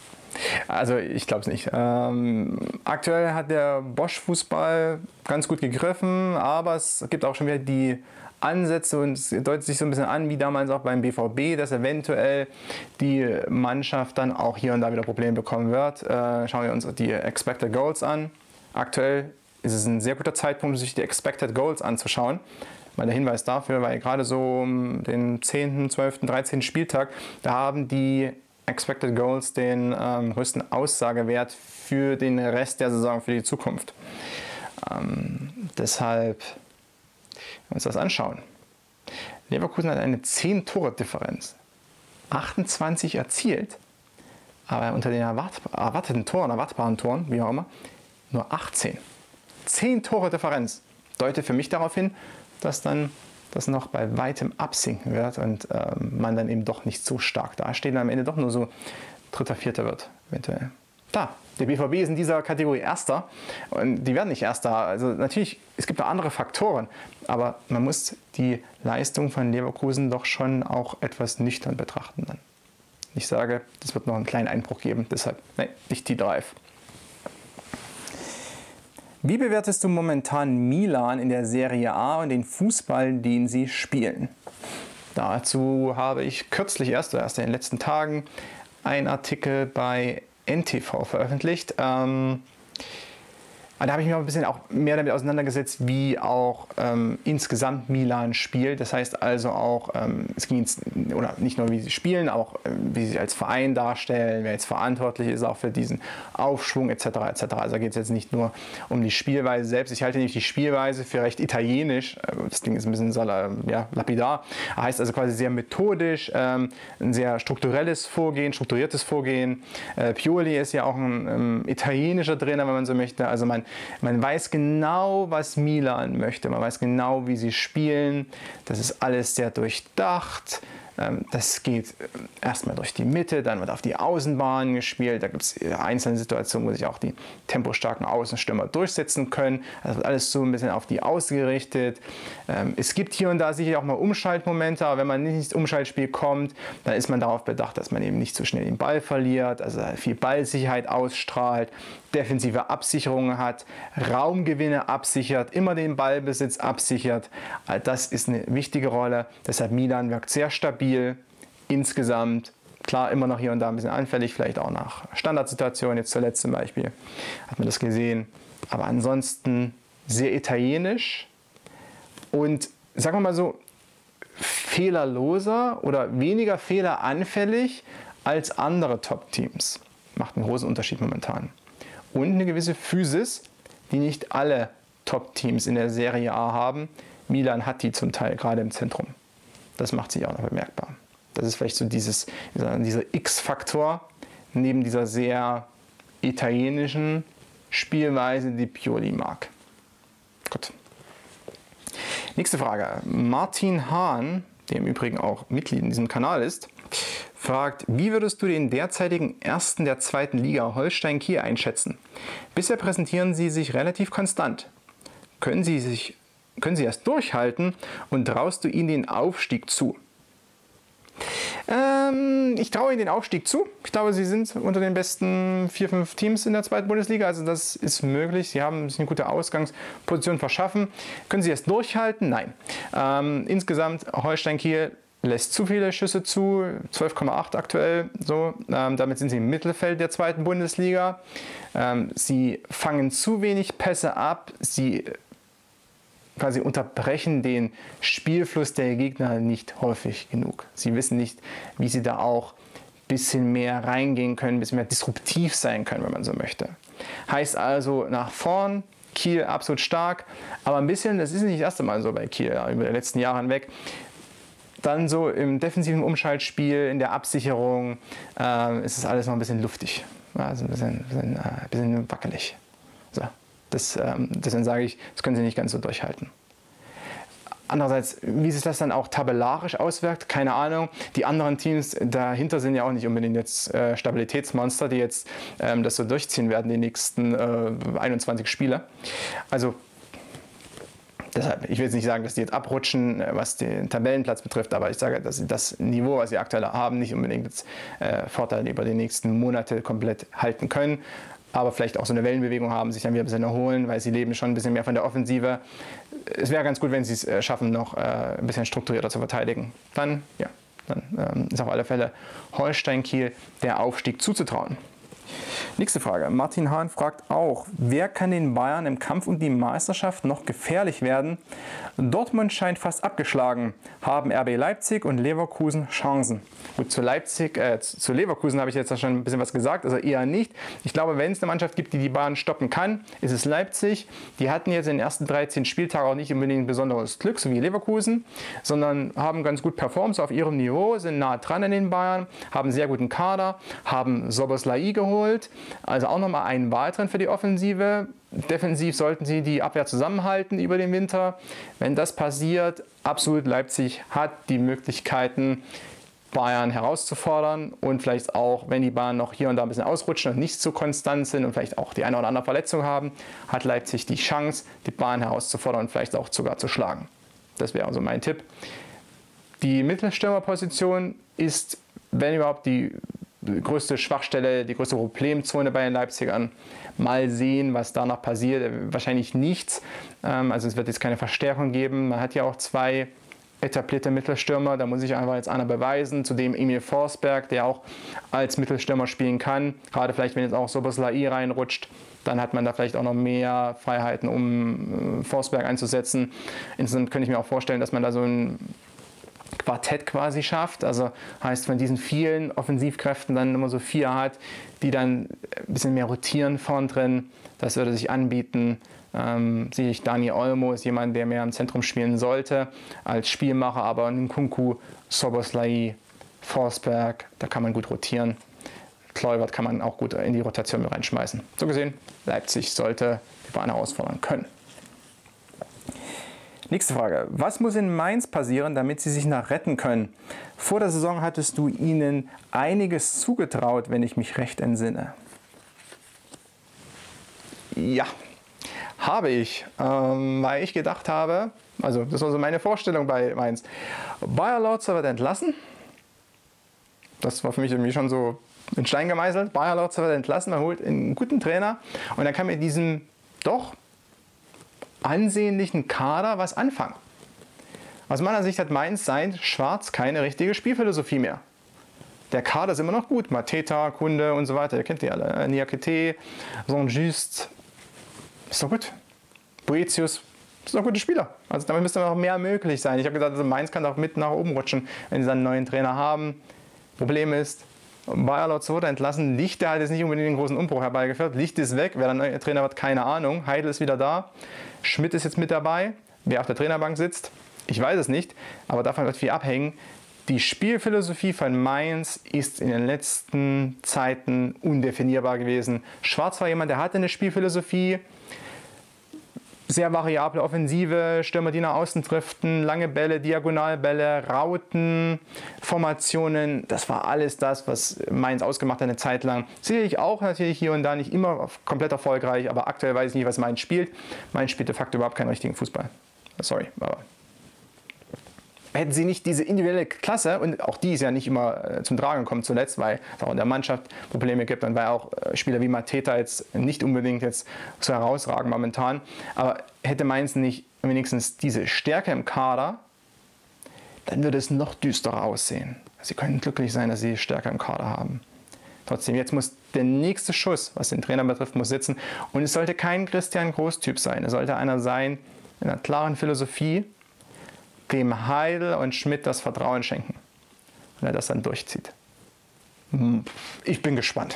Also ich glaube es nicht. Ähm, aktuell hat der Bosch-Fußball ganz gut gegriffen, aber es gibt auch schon wieder die Ansätze und es deutet sich so ein bisschen an, wie damals auch beim B V B, dass eventuell die Mannschaft dann auch hier und da wieder Probleme bekommen wird. Äh, schauen wir uns die Expected Goals an. Aktuell ist es ein sehr guter Zeitpunkt, sich die Expected Goals anzuschauen. Mal der Hinweis dafür, weil gerade so um den zehnten, zwölften, dreizehnten Spieltag, da haben die Expected Goals den ähm, größten Aussagewert für den Rest der Saison, für die Zukunft. Ähm, deshalb, wenn wir uns das anschauen. Leverkusen hat eine zehn-Tore-Differenz. achtundzwanzig erzielt, aber unter den erwart erwarteten Toren, erwartbaren Toren, wie auch immer, nur achtzehn. zehn Tore Differenz deutet für mich darauf hin, dass dann das noch bei weitem absinken wird und ähm, man dann eben doch nicht so stark dasteht und am Ende doch nur so Dritter, Vierter wird eventuell. Da, der B V B ist in dieser Kategorie Erster und die werden nicht Erster. Also natürlich, es gibt noch andere Faktoren, aber man muss die Leistung von Leverkusen doch schon auch etwas nüchtern betrachten dann. Ich sage, das wird noch einen kleinen Einbruch geben, deshalb, nein, nicht die Drive. Wie bewertest du momentan Milan in der Serie A und den Fußball, den sie spielen? Dazu habe ich kürzlich erst, erst in den letzten Tagen, einen Artikel bei N T V veröffentlicht. Ähm, da habe ich mich auch ein bisschen auch mehr damit auseinandergesetzt, wie auch ähm, insgesamt Milan spielt. Das heißt also auch, ähm, es ging jetzt, oder nicht nur wie sie spielen, auch ähm, wie sie sich als Verein darstellen, wer jetzt verantwortlich ist auch für diesen Aufschwung et cetera et cetera. Also da geht es jetzt nicht nur um die Spielweise selbst. Ich halte nämlich die Spielweise für recht italienisch. Das Ding ist ein bisschen ja, lapidar. Heißt also quasi sehr methodisch, ähm, ein sehr strukturelles Vorgehen, strukturiertes Vorgehen. Äh, Pioli ist ja auch ein ähm, italienischer Trainer, wenn man so möchte. Also man Man weiß genau, was Milan möchte. Man weiß genau, wie sie spielen. Das ist alles sehr durchdacht. Das geht erstmal durch die Mitte, dann wird auf die Außenbahn gespielt. Da gibt es einzelne Situationen, wo sich auch die tempostarken Außenstürmer durchsetzen können. Das wird alles so ein bisschen auf die ausgerichtet. Es gibt hier und da sicher auch mal Umschaltmomente, aber wenn man nicht ins Umschaltspiel kommt, dann ist man darauf bedacht, dass man eben nicht so schnell den Ball verliert, also viel Ballsicherheit ausstrahlt, defensive Absicherungen hat, Raumgewinne absichert, immer den Ballbesitz absichert. All das ist eine wichtige Rolle. Deshalb Milan wirkt sehr stabil. Insgesamt, klar, immer noch hier und da ein bisschen anfällig, vielleicht auch nach Standardsituationen, jetzt zuletzt zum Beispiel, hat man das gesehen. Aber ansonsten sehr italienisch und, sagen wir mal so, fehlerloser oder weniger fehleranfällig als andere Top-Teams. Macht einen großen Unterschied momentan. Und eine gewisse Physis, die nicht alle Top-Teams in der Serie A haben. Milan hat die zum Teil gerade im Zentrum. Das macht sich auch noch bemerkbar. Das ist vielleicht so dieses, dieser, dieser X-Faktor neben dieser sehr italienischen Spielweise, die Pioli mag. Gut. Nächste Frage. Martin Hahn, der im Übrigen auch Mitglied in diesem Kanal ist, fragt, wie würdest du den derzeitigen Ersten der zweiten Liga Holstein Kiel einschätzen? Bisher präsentieren sie sich relativ konstant. Können sie sich Können sie erst durchhalten und traust du ihnen den Aufstieg zu? Ähm, ich traue ihnen den Aufstieg zu. Ich glaube, sie sind unter den besten vier, fünf Teams in der zweiten Bundesliga. Also das ist möglich. Sie haben sich eine gute Ausgangsposition verschaffen. Können sie erst durchhalten? Nein. Ähm, insgesamt Holstein Kiel lässt zu viele Schüsse zu, zwölf Komma acht aktuell. So. Ähm, damit sind sie im Mittelfeld der zweiten Bundesliga. Ähm, sie fangen zu wenig Pässe ab. Sie quasi unterbrechen den Spielfluss der Gegner nicht häufig genug. Sie wissen nicht, wie sie da auch ein bisschen mehr reingehen können, ein bisschen mehr disruptiv sein können, wenn man so möchte. Heißt also nach vorn, Kiel absolut stark, aber ein bisschen, das ist nicht das erste Mal so bei Kiel, über die letzten Jahre hinweg, dann so im defensiven Umschaltspiel, in der Absicherung, äh, ist es alles noch ein bisschen luftig, also ein bisschen, bisschen, äh, ein bisschen wackelig. So. Das, ähm, deswegen sage ich, das können sie nicht ganz so durchhalten. Andererseits, wie sich das dann auch tabellarisch auswirkt, keine Ahnung. Die anderen Teams dahinter sind ja auch nicht unbedingt jetzt äh, Stabilitätsmonster, die jetzt ähm, das so durchziehen werden, die nächsten äh, einundzwanzig Spiele. Also deshalb, ich will jetzt nicht sagen, dass die jetzt abrutschen, was den Tabellenplatz betrifft, aber ich sage, dass sie das Niveau, was sie aktuell haben, nicht unbedingt jetzt, äh, Vorteile über die nächsten Monate komplett halten können. Aber vielleicht auch so eine Wellenbewegung haben, sich dann wieder ein bisschen erholen, weil sie leben schon ein bisschen mehr von der Offensive. Es wäre ganz gut, wenn sie es schaffen, noch äh, ein bisschen strukturierter zu verteidigen. Dann, ja, dann ähm, ist auf alle Fälle Holstein Kiel der Aufstieg zuzutrauen. Nächste Frage. Martin Hahn fragt auch, wer kann den Bayern im Kampf um die Meisterschaft noch gefährlich werden? Dortmund scheint fast abgeschlagen. Haben R B Leipzig und Leverkusen Chancen? Gut, zu Leipzig, äh, zu Leverkusen habe ich jetzt schon ein bisschen was gesagt, also eher nicht. Ich glaube, wenn es eine Mannschaft gibt, die die Bayern stoppen kann, ist es Leipzig. Die hatten jetzt in den ersten dreizehn Spieltagen auch nicht unbedingt ein besonderes Glück, so wie Leverkusen, sondern haben ganz gut performt, so auf ihrem Niveau, sind nah dran an den Bayern, haben einen sehr guten Kader, haben Szoboszlai geholt. Also auch nochmal einen weiteren für die Offensive. Defensiv sollten sie die Abwehr zusammenhalten über den Winter. Wenn das passiert, absolut Leipzig hat die Möglichkeiten, Bayern herauszufordern und vielleicht auch, wenn die Bayern noch hier und da ein bisschen ausrutschen und nicht so konstant sind und vielleicht auch die eine oder andere Verletzung haben, hat Leipzig die Chance, die Bayern herauszufordern und vielleicht auch sogar zu schlagen. Das wäre also mein Tipp. Die Mittelstürmerposition ist, wenn überhaupt, die größte Schwachstelle, die größte Problemzone bei den Leipzigern. Mal sehen, was danach passiert. Wahrscheinlich nichts. Also es wird jetzt keine Verstärkung geben. Man hat ja auch zwei etablierte Mittelstürmer. Da muss sich einfach jetzt einer beweisen. Zudem Emil Forsberg, der auch als Mittelstürmer spielen kann. Gerade vielleicht, wenn jetzt auch Szoboszlai reinrutscht, dann hat man da vielleicht auch noch mehr Freiheiten, um Forsberg einzusetzen. Insgesamt könnte ich mir auch vorstellen, dass man da so ein Quartett quasi schafft, also heißt von diesen vielen Offensivkräften dann immer so vier hat, die dann ein bisschen mehr rotieren vorn drin. Das würde sich anbieten. Ähm, sehe ich, Dani Olmo ist jemand, der mehr im Zentrum spielen sollte als Spielmacher, aber Nkunku, Szoboszlai, Forsberg, da kann man gut rotieren. Kluivert kann man auch gut in die Rotation mit reinschmeißen. So gesehen, Leipzig sollte die Bayern herausfordern können. Nächste Frage. Was muss in Mainz passieren, damit sie sich noch retten können? Vor der Saison hattest du ihnen einiges zugetraut, wenn ich mich recht entsinne. Ja, habe ich. Ähm, weil ich gedacht habe, also das war so meine Vorstellung bei Mainz. Bayer Lorzer wird entlassen. Das war für mich irgendwie schon so in Stein gemeißelt. Bayer Lorzer wird entlassen, man holt einen guten Trainer und dann kann mit diesem doch ansehnlichen Kader was anfangen. Aus meiner Sicht hat Mainz seit Schwarz keine richtige Spielphilosophie mehr. Der Kader ist immer noch gut. Mateta, Kunde und so weiter, ihr kennt die alle. Niakate, Saint-Just, ist doch gut. Boetius, ist doch gute Spieler. Also damit müsste noch mehr möglich sein. Ich habe gesagt, also Mainz kann auch mit nach oben rutschen, wenn sie einen neuen Trainer haben. Problem ist, Bayer Lorzer wurde entlassen. Lichte hat jetzt nicht unbedingt den großen Umbruch herbeigeführt. Lichte ist weg. Wer der neue Trainer wird, keine Ahnung. Heidel ist wieder da. Schmidt ist jetzt mit dabei. Wer auf der Trainerbank sitzt, ich weiß es nicht. Aber davon wird viel abhängen. Die Spielphilosophie von Mainz ist in den letzten Zeiten undefinierbar gewesen. Schwarz war jemand, der hatte eine Spielphilosophie. Sehr variable Offensive, Stürmer, die nach außen driften, lange Bälle, Diagonalbälle, Rauten, Formationen. Das war alles das, was Mainz ausgemacht hat eine Zeit lang. Sicherlich auch natürlich hier und da nicht immer komplett erfolgreich, aber aktuell weiß ich nicht, was Mainz spielt. Mainz spielt de facto überhaupt keinen richtigen Fußball. Sorry, aber hätten sie nicht diese individuelle Klasse, und auch die ist ja nicht immer äh, zum Tragen gekommen zuletzt, weil es auch in der Mannschaft Probleme gibt und weil auch äh, Spieler wie Mateta jetzt nicht unbedingt jetzt so herausragen momentan, aber hätte Mainz nicht wenigstens diese Stärke im Kader, dann würde es noch düsterer aussehen. Sie können glücklich sein, dass sie Stärke im Kader haben. Trotzdem, jetzt muss der nächste Schuss, was den Trainer betrifft, muss sitzen, und es sollte kein Christian Groß-Typ sein. Es sollte einer sein mit einer klaren Philosophie, dem Heidel und Schmidt das Vertrauen schenken und er das dann durchzieht. Ich bin gespannt.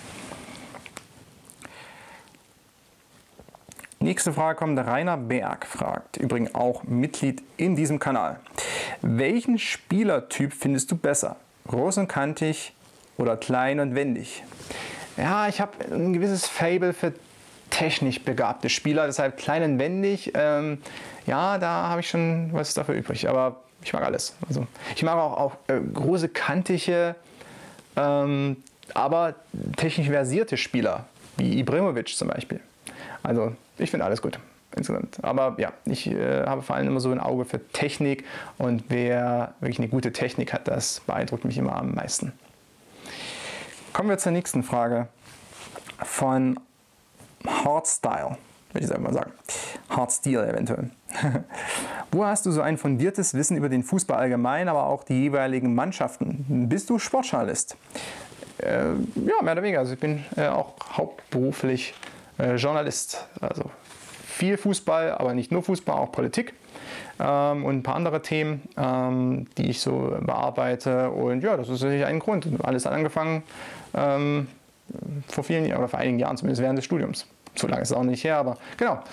Nächste Frage kommt, Rainer Berg fragt, übrigens auch Mitglied in diesem Kanal. Welchen Spielertyp findest du besser? Groß und kantig oder klein und wendig? Ja, ich habe ein gewisses Faible für technisch begabte Spieler, deshalb klein und wendig. Ähm, ja, da habe ich schon was dafür übrig, aber ich mag alles. Also, ich mag auch, auch äh, große, kantige, ähm, aber technisch versierte Spieler, wie Ibrahimovic zum Beispiel. Also ich finde alles gut insgesamt. Aber ja, ich äh, habe vor allem immer so ein Auge für Technik, und wer wirklich eine gute Technik hat, das beeindruckt mich immer am meisten. Kommen wir zur nächsten Frage von Hardstyle, würde ich einfach mal sagen. Hardstil eventuell. Wo hast du so ein fundiertes Wissen über den Fußball allgemein, aber auch die jeweiligen Mannschaften? Bist du Sportjournalist? äh, ja, mehr oder weniger. Also ich bin äh, auch hauptberuflich äh, Journalist. Also viel Fußball, aber nicht nur Fußball, auch Politik ähm, und ein paar andere Themen, ähm, die ich so bearbeite. Und ja, das ist natürlich ein Grund. Und alles hat angefangen ähm, vor vielen Jahren, oder vor einigen Jahren, zumindest während des Studiums. So lange ist es auch nicht her, aber genau.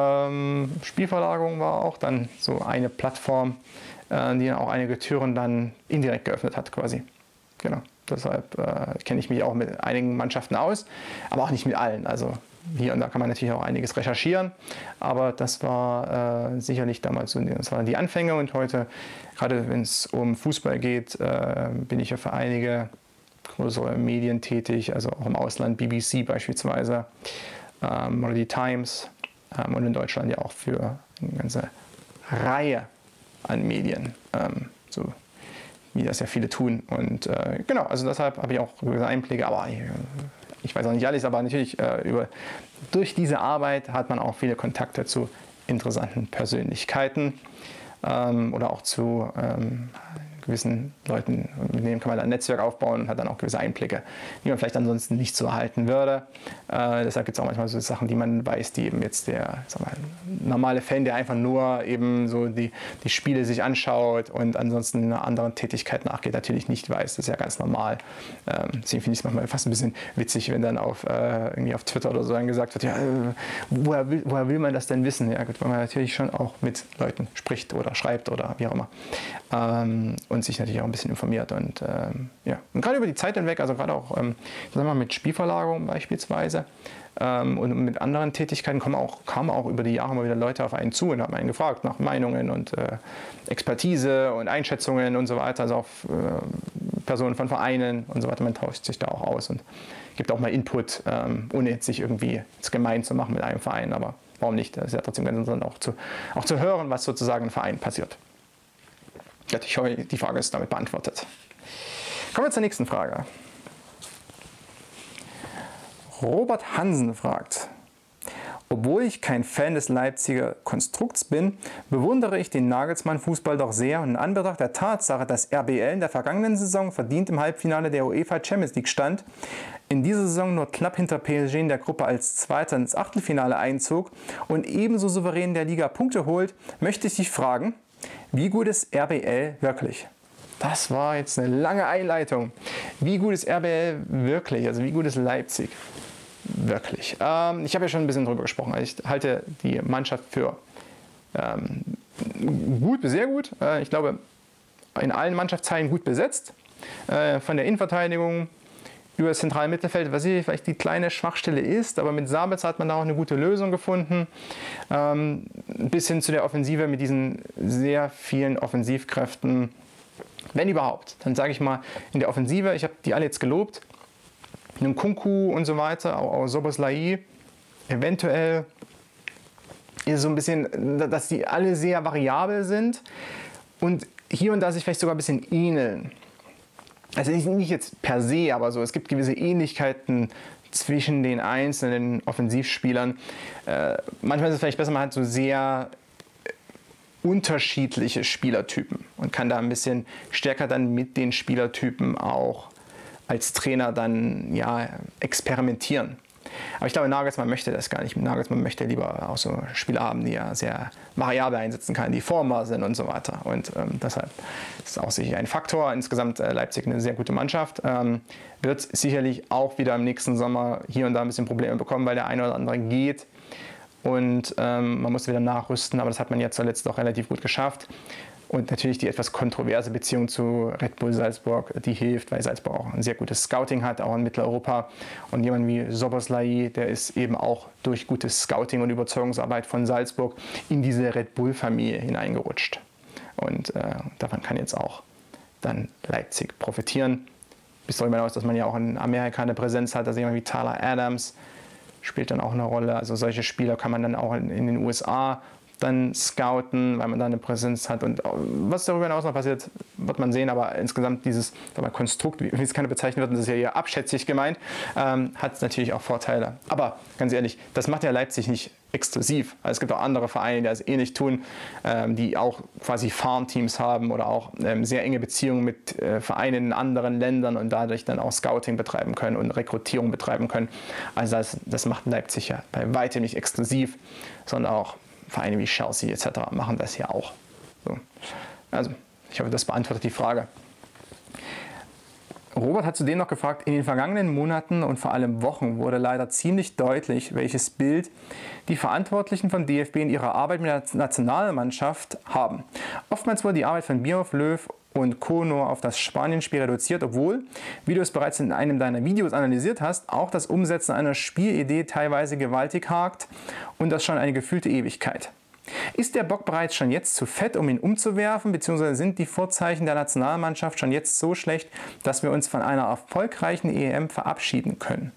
Ähm, Spielverlagerung war auch dann so eine Plattform, äh, die auch einige Türen dann indirekt geöffnet hat quasi. Genau. Deshalb äh, kenne ich mich auch mit einigen Mannschaften aus, aber auch nicht mit allen. Also hier und da kann man natürlich auch einiges recherchieren, aber das war äh, sicherlich damals so, das waren die Anfänge, und heute, gerade wenn es um Fußball geht, äh, bin ich ja für einige größere Medien tätig, also auch im Ausland, B B C beispielsweise, ähm, oder die Times, ähm, und in Deutschland ja auch für eine ganze Reihe an Medien, ähm, so wie das ja viele tun. Und äh, genau, also deshalb habe ich auch gewisse Einblicke, aber ich, ich weiß auch nicht alles, aber natürlich äh, über, durch diese Arbeit hat man auch viele Kontakte zu interessanten Persönlichkeiten ähm, oder auch zu ähm, gewissen Leuten, mit denen kann man ein Netzwerk aufbauen und hat dann auch gewisse Einblicke, die man vielleicht ansonsten nicht so erhalten würde. Äh, deshalb gibt es auch manchmal so Sachen, die man weiß, die eben jetzt der sag mal, normale Fan, der einfach nur eben so die, die Spiele sich anschaut und ansonsten einer anderen Tätigkeit nachgeht, natürlich nicht weiß. Das ist ja ganz normal. Ähm, deswegen finde ich es manchmal fast ein bisschen witzig, wenn dann auf, äh, irgendwie auf Twitter oder so dann gesagt wird, ja, äh, woher, will, woher will man das denn wissen? Ja gut, weil man natürlich schon auch mit Leuten spricht oder schreibt oder wie auch immer. Ähm, und sich natürlich auch ein bisschen informiert. Und, ähm, ja. und gerade über die Zeit hinweg, also gerade auch ähm, sagen wir mal mit Spielverlagerung beispielsweise ähm, und mit anderen Tätigkeiten, kommen auch, kamen auch über die Jahre mal wieder Leute auf einen zu und haben einen gefragt nach Meinungen und äh, Expertise und Einschätzungen und so weiter, also auch äh, Personen von Vereinen und so weiter. Man tauscht sich da auch aus und gibt auch mal Input, ähm, ohne jetzt sich irgendwie jetzt gemein zu machen mit einem Verein, aber warum nicht? Das ist ja trotzdem ganz interessant auch zu, auch zu hören, was sozusagen im Verein passiert. Ich hoffe, die Frage ist damit beantwortet. Kommen wir zur nächsten Frage. Robert Hansen fragt: Obwohl ich kein Fan des Leipziger Konstrukts bin, bewundere ich den Nagelsmann-Fußball doch sehr, und in Anbetracht der Tatsache, dass R B L in der vergangenen Saison verdient im Halbfinale der UEFA Champions League stand, in dieser Saison nur knapp hinter P S G in der Gruppe als Zweiter ins Achtelfinale einzog und ebenso souverän der Liga Punkte holt, möchte ich dich fragen: Wie gut ist R B L wirklich? Das war jetzt eine lange Einleitung. Wie gut ist R B L wirklich? Also wie gut ist Leipzig wirklich? Ähm, ich habe ja schon ein bisschen drüber gesprochen. Ich halte die Mannschaft für ähm, gut bis sehr gut. Äh, ich glaube, in allen Mannschaftsteilen gut besetzt. Äh, von der Innenverteidigung über das zentrale Mittelfeld, was hier vielleicht die kleine Schwachstelle ist, aber mit Sabitzer hat man da auch eine gute Lösung gefunden. Ähm, bis hin zu der Offensive mit diesen sehr vielen Offensivkräften, wenn überhaupt. Dann sage ich mal, in der Offensive, ich habe die alle jetzt gelobt, Nkunku und so weiter, auch, auch Szoboszlai, eventuell ist es so ein bisschen, dass die alle sehr variabel sind und hier und da sich vielleicht sogar ein bisschen ähneln. Also nicht jetzt per se, aber so, es gibt gewisse Ähnlichkeiten zwischen den einzelnen Offensivspielern. Äh, manchmal ist es vielleicht besser, man hat so sehr unterschiedliche Spielertypen und kann da ein bisschen stärker dann mit den Spielertypen auch als Trainer dann ja experimentieren. Aber ich glaube, Nagelsmann möchte das gar nicht. Nagelsmann möchte lieber auch so Spieler haben, die er sehr variabel einsetzen kann, die formbar sind und so weiter. Und ähm, deshalb ist es auch sicher ein Faktor. Insgesamt äh, Leipzig eine sehr gute Mannschaft. Ähm, wird sicherlich auch wieder im nächsten Sommer hier und da ein bisschen Probleme bekommen, weil der eine oder andere geht. Und ähm, man muss wieder nachrüsten, aber das hat man ja zuletzt auch relativ gut geschafft. Und natürlich die etwas kontroverse Beziehung zu Red Bull Salzburg, die hilft, weil Salzburg auch ein sehr gutes Scouting hat, auch in Mitteleuropa. Und jemand wie Szoboszlai, der ist eben auch durch gutes Scouting und Überzeugungsarbeit von Salzburg in diese Red Bull-Familie hineingerutscht. Und äh, davon kann jetzt auch dann Leipzig profitieren. Bis darüber hinaus, dass man ja auch in Amerika eine Präsenz hat, also jemand wie Tyler Adams spielt dann auch eine Rolle. Also solche Spieler kann man dann auch in, in den U S A dann scouten, weil man da eine Präsenz hat. Und was darüber hinaus noch passiert, wird man sehen. Aber insgesamt dieses mal, Konstrukt, wie es keine bezeichnet wird, das ist ja eher abschätzig gemeint, ähm, hat natürlich auch Vorteile. Aber ganz ehrlich, das macht ja Leipzig nicht exklusiv. Also es gibt auch andere Vereine, die das ähnlich tun, ähm, die auch quasi Farmteams haben oder auch ähm, sehr enge Beziehungen mit äh, Vereinen in anderen Ländern und dadurch dann auch Scouting betreiben können und Rekrutierung betreiben können. Also das, das macht Leipzig ja bei weitem nicht exklusiv, sondern auch Vereine wie Chelsea et cetera machen das ja auch. So. Also, ich hoffe, das beantwortet die Frage. Robert hat zudem noch gefragt, in den vergangenen Monaten und vor allem Wochen wurde leider ziemlich deutlich, welches Bild die Verantwortlichen vom D F B in ihrer Arbeit mit der Nationalmannschaft haben. Oftmals wurde die Arbeit von Bierhoff, Löw und Co. nur auf das Spanien-Spiel reduziert, obwohl, wie du es bereits in einem deiner Videos analysiert hast, auch das Umsetzen einer Spielidee teilweise gewaltig hakt und das schon eine gefühlte Ewigkeit. Ist der Bock bereits schon jetzt zu fett, um ihn umzuwerfen, beziehungsweise sind die Vorzeichen der Nationalmannschaft schon jetzt so schlecht, dass wir uns von einer erfolgreichen E M verabschieden können?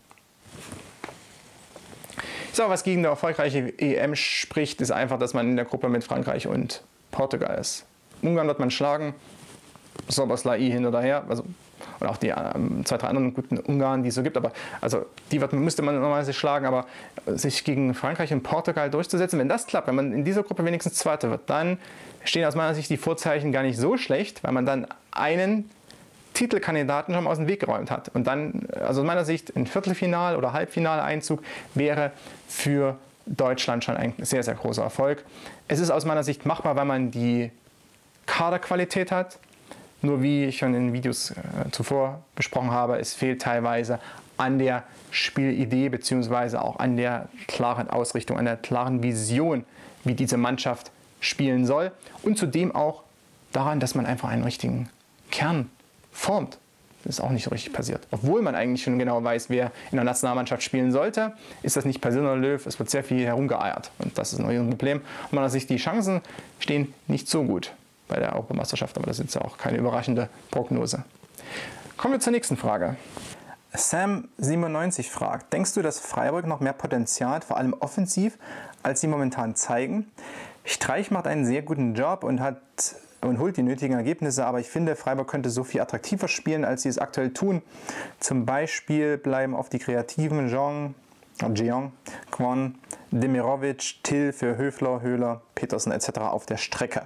So, was gegen eine erfolgreiche E M spricht, ist einfach, dass man in der Gruppe mit Frankreich und Portugal ist. Ungarn wird man schlagen, Szoboszlai hin oder her, also und auch die ähm, zwei, drei anderen guten Ungarn, die es so gibt, aber also die wird, müsste man normalerweise schlagen, aber sich gegen Frankreich und Portugal durchzusetzen, wenn das klappt, wenn man in dieser Gruppe wenigstens Zweiter wird, dann stehen aus meiner Sicht die Vorzeichen gar nicht so schlecht, weil man dann einen Titelkandidaten schon mal aus dem Weg geräumt hat. Und dann, also aus meiner Sicht, ein Viertelfinal- oder Halbfinaleinzug wäre für Deutschland schon ein sehr, sehr großer Erfolg. Es ist aus meiner Sicht machbar, weil man die Kaderqualität hat. Nur wie ich schon in Videos äh, zuvor besprochen habe, es fehlt teilweise an der Spielidee bzw. auch an der klaren Ausrichtung, an der klaren Vision, wie diese Mannschaft spielen soll. Und zudem auch daran, dass man einfach einen richtigen Kern formt. Das ist auch nicht so richtig passiert. Obwohl man eigentlich schon genau weiß, wer in der Nationalmannschaft spielen sollte, ist das nicht passiert unter Löw. Es wird sehr viel herumgeeiert. Und das ist ein Riesenproblem. Und man sich die Chancen stehen nicht so gut bei der Europameisterschaft, aber das ist ja auch keine überraschende Prognose. Kommen wir zur nächsten Frage. Sam siebenundneunzig fragt, denkst du, dass Freiburg noch mehr Potenzial hat, vor allem offensiv, als sie momentan zeigen? Streich macht einen sehr guten Job und, hat, und holt die nötigen Ergebnisse, aber ich finde, Freiburg könnte so viel attraktiver spielen, als sie es aktuell tun. Zum Beispiel bleiben oft die kreativen Jean, Jeong, Kwon, Demirovic, Till für Höfler, Höhler, Petersen et cetera auf der Strecke.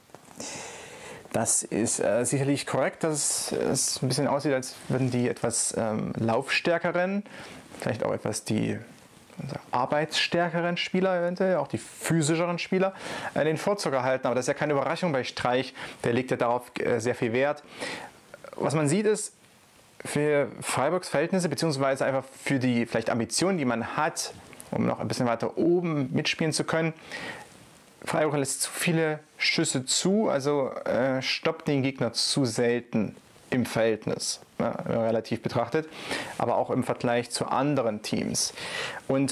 Das ist äh, sicherlich korrekt, dass es ein bisschen aussieht, als würden die etwas ähm, laufstärkeren, vielleicht auch etwas die arbeitsstärkeren Spieler, eventuell auch die physischeren Spieler, äh, den Vorzug erhalten. Aber das ist ja keine Überraschung bei Streich, der legt ja darauf äh, sehr viel Wert. Was man sieht ist, für Freiburgs Verhältnisse, beziehungsweise einfach für die vielleicht Ambitionen, die man hat, um noch ein bisschen weiter oben mitspielen zu können, Freiburg lässt zu viele Schüsse zu, also äh, stoppt den Gegner zu selten im Verhältnis, ja, relativ betrachtet, aber auch im Vergleich zu anderen Teams. Und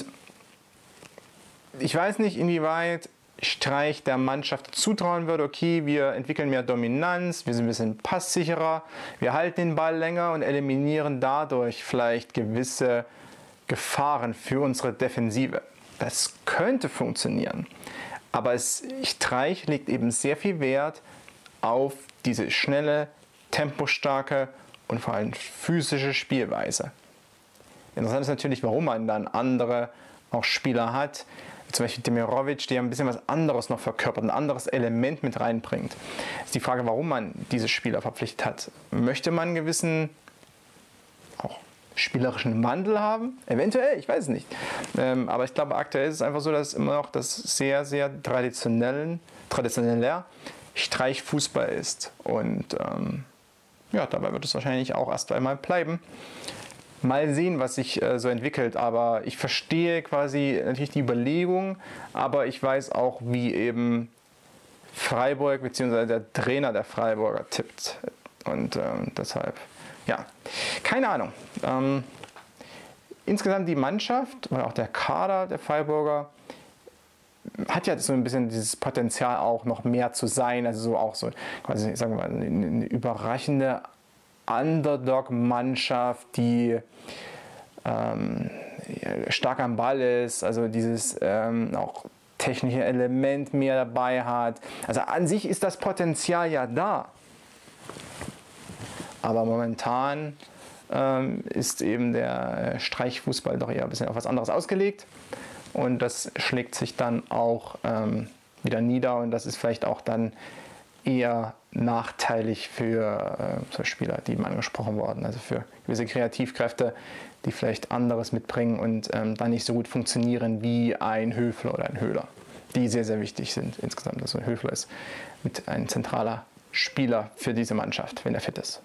ich weiß nicht, inwieweit Streich der Mannschaft zutrauen würde, okay, wir entwickeln mehr Dominanz, wir sind ein bisschen passsicherer, wir halten den Ball länger und eliminieren dadurch vielleicht gewisse Gefahren für unsere Defensive. Das könnte funktionieren. Aber es, Streich legt eben sehr viel Wert auf diese schnelle, tempostarke und vor allem physische Spielweise. Interessant ist natürlich, warum man dann andere auch Spieler hat, zum Beispiel Demirovic, der ein bisschen was anderes noch verkörpert, ein anderes Element mit reinbringt. Ist die Frage, warum man diese Spieler verpflichtet hat. Möchte man einen gewissen auch spielerischen Wandel haben? Eventuell, ich weiß es nicht. Ähm, aber ich glaube, aktuell ist es einfach so, dass immer noch das sehr, sehr traditionellen, traditioneller Streichfußball ist. Und ähm, ja, dabei wird es wahrscheinlich auch erst einmal bleiben. Mal sehen, was sich äh, so entwickelt. Aber ich verstehe quasi natürlich die Überlegung, aber ich weiß auch, wie eben Freiburg bzw. der Trainer der Freiburger tippt. Und ähm, deshalb ja, keine Ahnung. Ähm, insgesamt die Mannschaft oder auch der Kader der Freiburger hat ja so ein bisschen dieses Potenzial auch noch mehr zu sein, also so auch so quasi, sagen wir mal, eine, eine überraschende Underdog-Mannschaft, die ähm, stark am Ball ist, also dieses ähm, auch technische Element mehr dabei hat. Also an sich ist das Potenzial ja da. Aber momentan ähm, ist eben der Streichfußball doch eher ein bisschen auf was anderes ausgelegt. Und das schlägt sich dann auch ähm, wieder nieder. Und das ist vielleicht auch dann eher nachteilig für äh, so Spieler, die eben angesprochen wurden. Also für gewisse Kreativkräfte, die vielleicht anderes mitbringen und ähm, dann nicht so gut funktionieren wie ein Höfler oder ein Höhler, die sehr, sehr wichtig sind insgesamt. Also ein Höfler ist mit ein zentraler Spieler für diese Mannschaft, wenn er fit ist.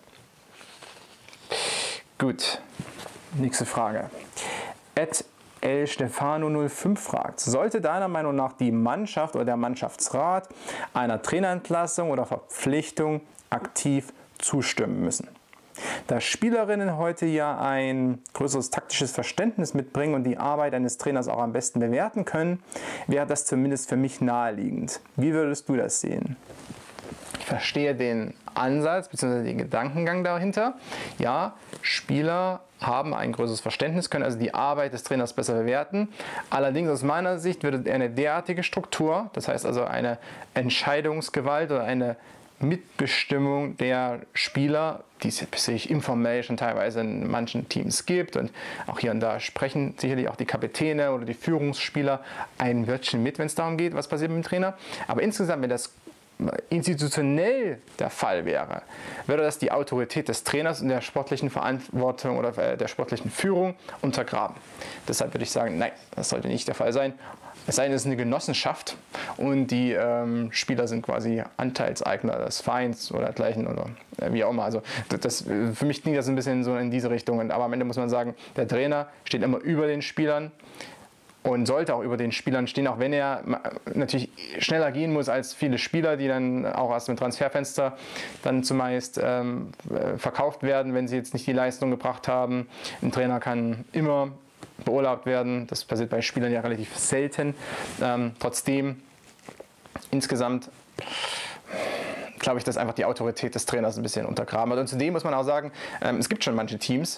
Gut, nächste Frage. Ed El Stefano null fünf fragt, sollte deiner Meinung nach die Mannschaft oder der Mannschaftsrat einer Trainerentlassung oder Verpflichtung aktiv zustimmen müssen? Da Spielerinnen heute ja ein größeres taktisches Verständnis mitbringen und die Arbeit eines Trainers auch am besten bewerten können, wäre das zumindest für mich naheliegend. Wie würdest du das sehen? Ich verstehe den Ansatz bzw. den Gedankengang dahinter. Ja, Spieler haben ein größeres Verständnis, können also die Arbeit des Trainers besser bewerten. Allerdings aus meiner Sicht würde eine derartige Struktur, das heißt also eine Entscheidungsgewalt oder eine Mitbestimmung der Spieler, die es sich informell schon teilweise in manchen Teams gibt und auch hier und da sprechen sicherlich auch die Kapitäne oder die Führungsspieler ein Wörtchen mit, wenn es darum geht, was passiert mit dem Trainer. Aber insgesamt, wenn das institutionell der Fall wäre, würde das die Autorität des Trainers und der sportlichen Verantwortung oder der sportlichen Führung untergraben. Deshalb würde ich sagen, nein, das sollte nicht der Fall sein. Es sei denn, es ist eine Genossenschaft und die ähm, Spieler sind quasi Anteilseigner des Vereins oder dergleichen oder äh, wie auch immer. Also das, für mich klingt das ein bisschen so in diese Richtung. Aber am Ende muss man sagen, der Trainer steht immer über den Spielern und sollte auch über den Spielern stehen, auch wenn er natürlich schneller gehen muss als viele Spieler, die dann auch aus dem Transferfenster dann zumeist ähm, verkauft werden, wenn sie jetzt nicht die Leistung gebracht haben. Ein Trainer kann immer beurlaubt werden, das passiert bei Spielern ja relativ selten. Ähm, trotzdem, insgesamt glaube ich, dass einfach die Autorität des Trainers ein bisschen untergraben wird. Und zudem muss man auch sagen, ähm, es gibt schon manche Teams,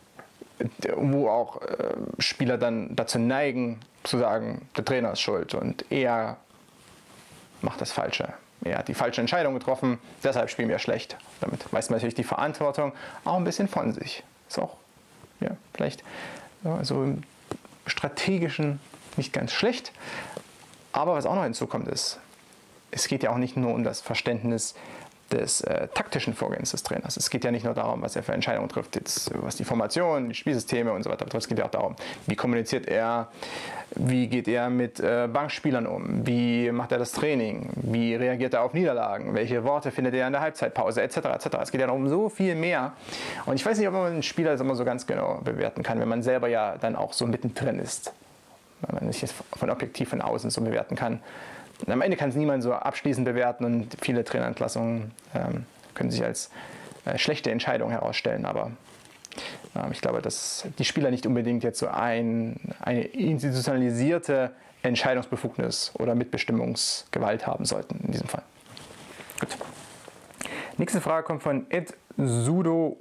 wo auch äh, Spieler dann dazu neigen, zu sagen, der Trainer ist schuld und er macht das Falsche. Er hat die falsche Entscheidung getroffen, deshalb spielen wir schlecht. Damit weist man natürlich die Verantwortung auch ein bisschen von sich. Ist auch ja, vielleicht ja, so im Strategischen nicht ganz schlecht. Aber was auch noch hinzukommt ist, es geht ja auch nicht nur um das Verständnis des äh, taktischen Vorgehens des Trainers. Es geht ja nicht nur darum, was er für Entscheidungen trifft, jetzt, was die Formation, die Spielsysteme und so weiter betrifft. Es geht ja auch darum, wie kommuniziert er, wie geht er mit äh, Bankspielern um, wie macht er das Training, wie reagiert er auf Niederlagen, welche Worte findet er in der Halbzeitpause, et cetera et cetera. Es geht ja um so viel mehr. Und ich weiß nicht, ob man einen Spieler das immer so ganz genau bewerten kann, wenn man selber ja dann auch so mittendrin ist. Wenn man sich jetzt von objektiv von außen so bewerten kann. Am Ende kann es niemand so abschließend bewerten und viele Trainerentlassungen ähm, können sich als äh, schlechte Entscheidung herausstellen. Aber ähm, ich glaube, dass die Spieler nicht unbedingt jetzt so ein, eine institutionalisierte Entscheidungsbefugnis oder Mitbestimmungsgewalt haben sollten in diesem Fall. Gut. Nächste Frage kommt von ed sudo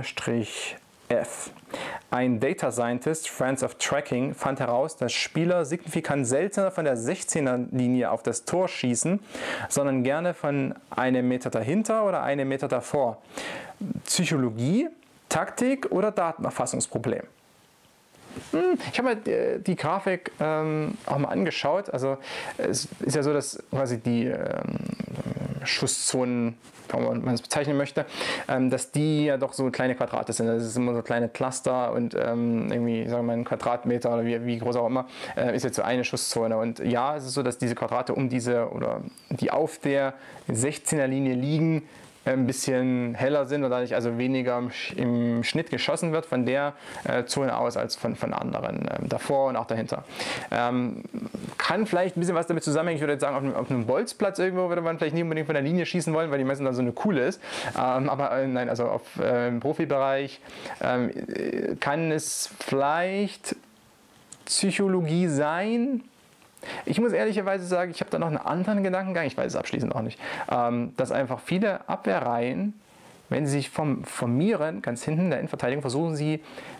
F. Ein Data Scientist, Friends of Tracking, fand heraus, dass Spieler signifikant seltener von der sechzehner-Linie auf das Tor schießen, sondern gerne von einem Meter dahinter oder einem Meter davor. Psychologie, Taktik oder Datenerfassungsproblem? Ich habe mir die Grafik ähm, auch mal angeschaut. Also es ist ja so, dass quasi die ähm, Schusszonen, wie man es bezeichnen möchte, ähm, dass die ja doch so kleine Quadrate sind. Das ist immer so kleine Cluster und ähm, irgendwie, sagen wir mal, ein Quadratmeter oder wie, wie groß auch immer, äh, ist jetzt so eine Schusszone. Und ja, es ist so, dass diese Quadrate um diese oder die auf der sechzehner Linie liegen, ein bisschen heller sind und dadurch also weniger im Schnitt geschossen wird von der äh, Zone aus als von, von anderen, ähm, davor und auch dahinter. Ähm, kann vielleicht ein bisschen was damit zusammenhängen, ich würde jetzt sagen, auf einem, auf einem Bolzplatz irgendwo würde man vielleicht nicht unbedingt von der Linie schießen wollen, weil die meistens dann so eine Kuhle ist. Ähm, aber äh, nein, also auf, äh, im Profibereich ähm, kann es vielleicht Psychologie sein. Ich muss ehrlicherweise sagen, ich habe da noch einen anderen Gedankengang, ich weiß es abschließend auch nicht, ähm, dass einfach viele Abwehrreihen, wenn sie sich vom, formieren, ganz hinten in der Innenverteidigung, versuchen sie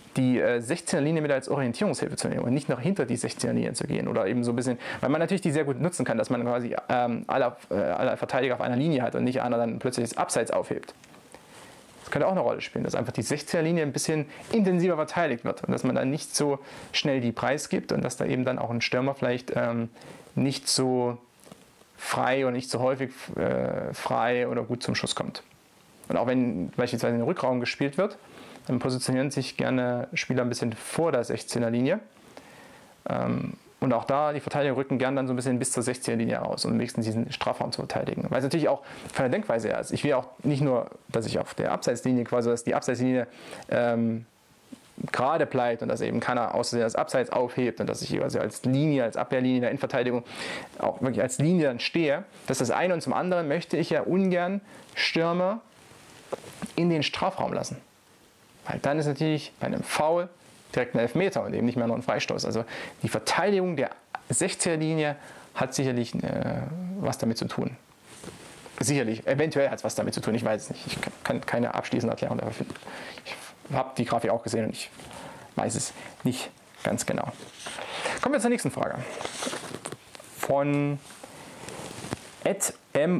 die äh, sechzehner-Linie mit als Orientierungshilfe zu nehmen und nicht nach hinter die sechzehner-Linie zu gehen oder eben so ein bisschen, weil man natürlich die sehr gut nutzen kann, dass man quasi ähm, alle, äh, alle Verteidiger auf einer Linie hat und nicht einer dann plötzlich das Abseits aufhebt. Das könnte auch eine Rolle spielen, dass einfach die sechzehner-Linie ein bisschen intensiver verteidigt wird und dass man dann nicht so schnell die Preis gibt und dass da eben dann auch ein Stürmer vielleicht ähm, nicht so frei oder nicht so häufig äh, frei oder gut zum Schuss kommt. Und auch wenn beispielsweise in den Rückraum gespielt wird, dann positionieren sich gerne Spieler ein bisschen vor der sechzehner-Linie. Ähm, und auch da, die Verteidiger rücken gerne dann so ein bisschen bis zur sechzehner-Linie raus, um wenigstens diesen Strafraum zu verteidigen. Weil es natürlich auch von der Denkweise her ist. Ich will auch nicht nur, dass ich auf der Abseitslinie quasi, dass die Abseitslinie ähm, gerade bleibt und dass eben keiner außerdem das Abseits aufhebt und dass ich also als Linie, als Abwehrlinie in der Innenverteidigung auch wirklich als Linie dann stehe. Das ist das eine, und zum anderen möchte ich ja ungern Stürmer in den Strafraum lassen. Weil dann ist natürlich bei einem Foul direkt ein Elfmeter und eben nicht mehr nur ein Freistoß. Also die Verteidigung der sechzehner-Linie hat sicherlich äh, was damit zu tun. Sicherlich, eventuell hat es was damit zu tun, ich weiß es nicht. Ich kann keine abschließende Erklärung dafür finden. Ich habe die Grafik auch gesehen und ich weiß es nicht ganz genau. Kommen wir zur nächsten Frage. Von at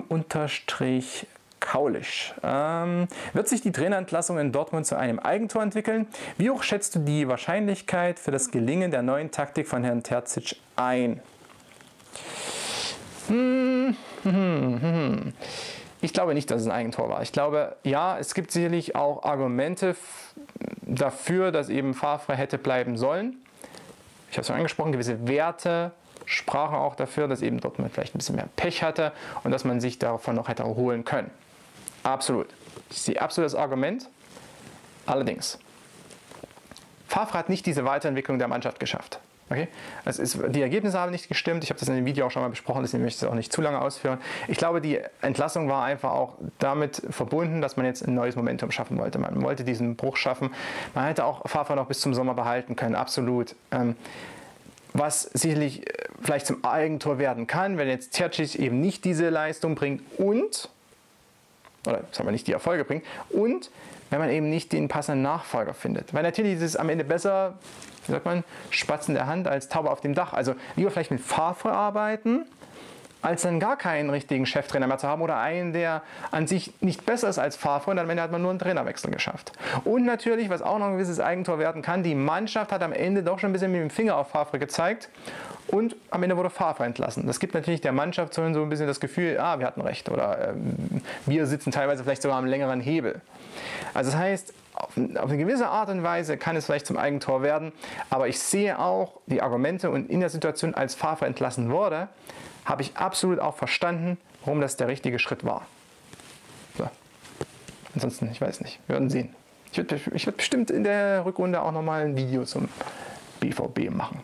m-kaulisch. Ähm, wird sich die Trainerentlassung in Dortmund zu einem Eigentor entwickeln? Wie hoch schätzt du die Wahrscheinlichkeit für das Gelingen der neuen Taktik von Herrn Terzic ein? Hm, hm, hm, hm. Ich glaube nicht, dass es ein Eigentor war. Ich glaube, ja, es gibt sicherlich auch Argumente dafür, dass eben Favre hätte bleiben sollen. Ich habe es schon angesprochen, gewisse Werte sprachen auch dafür, dass eben Dortmund vielleicht ein bisschen mehr Pech hatte und dass man sich davon noch hätte erholen können. Absolut. Ich sehe absolut das Argument. Allerdings, Favre hat nicht diese Weiterentwicklung der Mannschaft geschafft. Okay? Es ist, die Ergebnisse haben nicht gestimmt. Ich habe das in dem Video auch schon mal besprochen, deswegen möchte ich es auch nicht zu lange ausführen. Ich glaube, die Entlassung war einfach auch damit verbunden, dass man jetzt ein neues Momentum schaffen wollte. Man wollte diesen Bruch schaffen. Man hätte auch Favre noch bis zum Sommer behalten können, absolut. Ähm, was sicherlich vielleicht zum Eigentor werden kann, wenn jetzt Terzic eben nicht diese Leistung bringt und, oder sagen wir nicht die Erfolge bringt, und wenn man eben nicht den passenden Nachfolger findet. Weil natürlich ist es am Ende besser, wie sagt man, Spatz in der Hand als Taube auf dem Dach. Also lieber vielleicht mit Favre arbeiten, als dann gar keinen richtigen Cheftrainer mehr zu haben oder einen, der an sich nicht besser ist als Favre, und am Ende hat man nur einen Trainerwechsel geschafft. Und natürlich, was auch noch ein gewisses Eigentor werden kann, die Mannschaft hat am Ende doch schon ein bisschen mit dem Finger auf Favre gezeigt und am Ende wurde Favre entlassen. Das gibt natürlich der Mannschaft so ein bisschen das Gefühl, ah, wir hatten recht oder ähm, wir sitzen teilweise vielleicht sogar am längeren Hebel. Also das heißt, auf eine gewisse Art und Weise kann es vielleicht zum Eigentor werden, aber ich sehe auch die Argumente, und in der Situation, als Favre entlassen wurde, habe ich absolut auch verstanden, warum das der richtige Schritt war. So. Ansonsten, ich weiß nicht, wir werden sehen. Ich würde ich würd bestimmt in der Rückrunde auch nochmal ein Video zum B V B machen.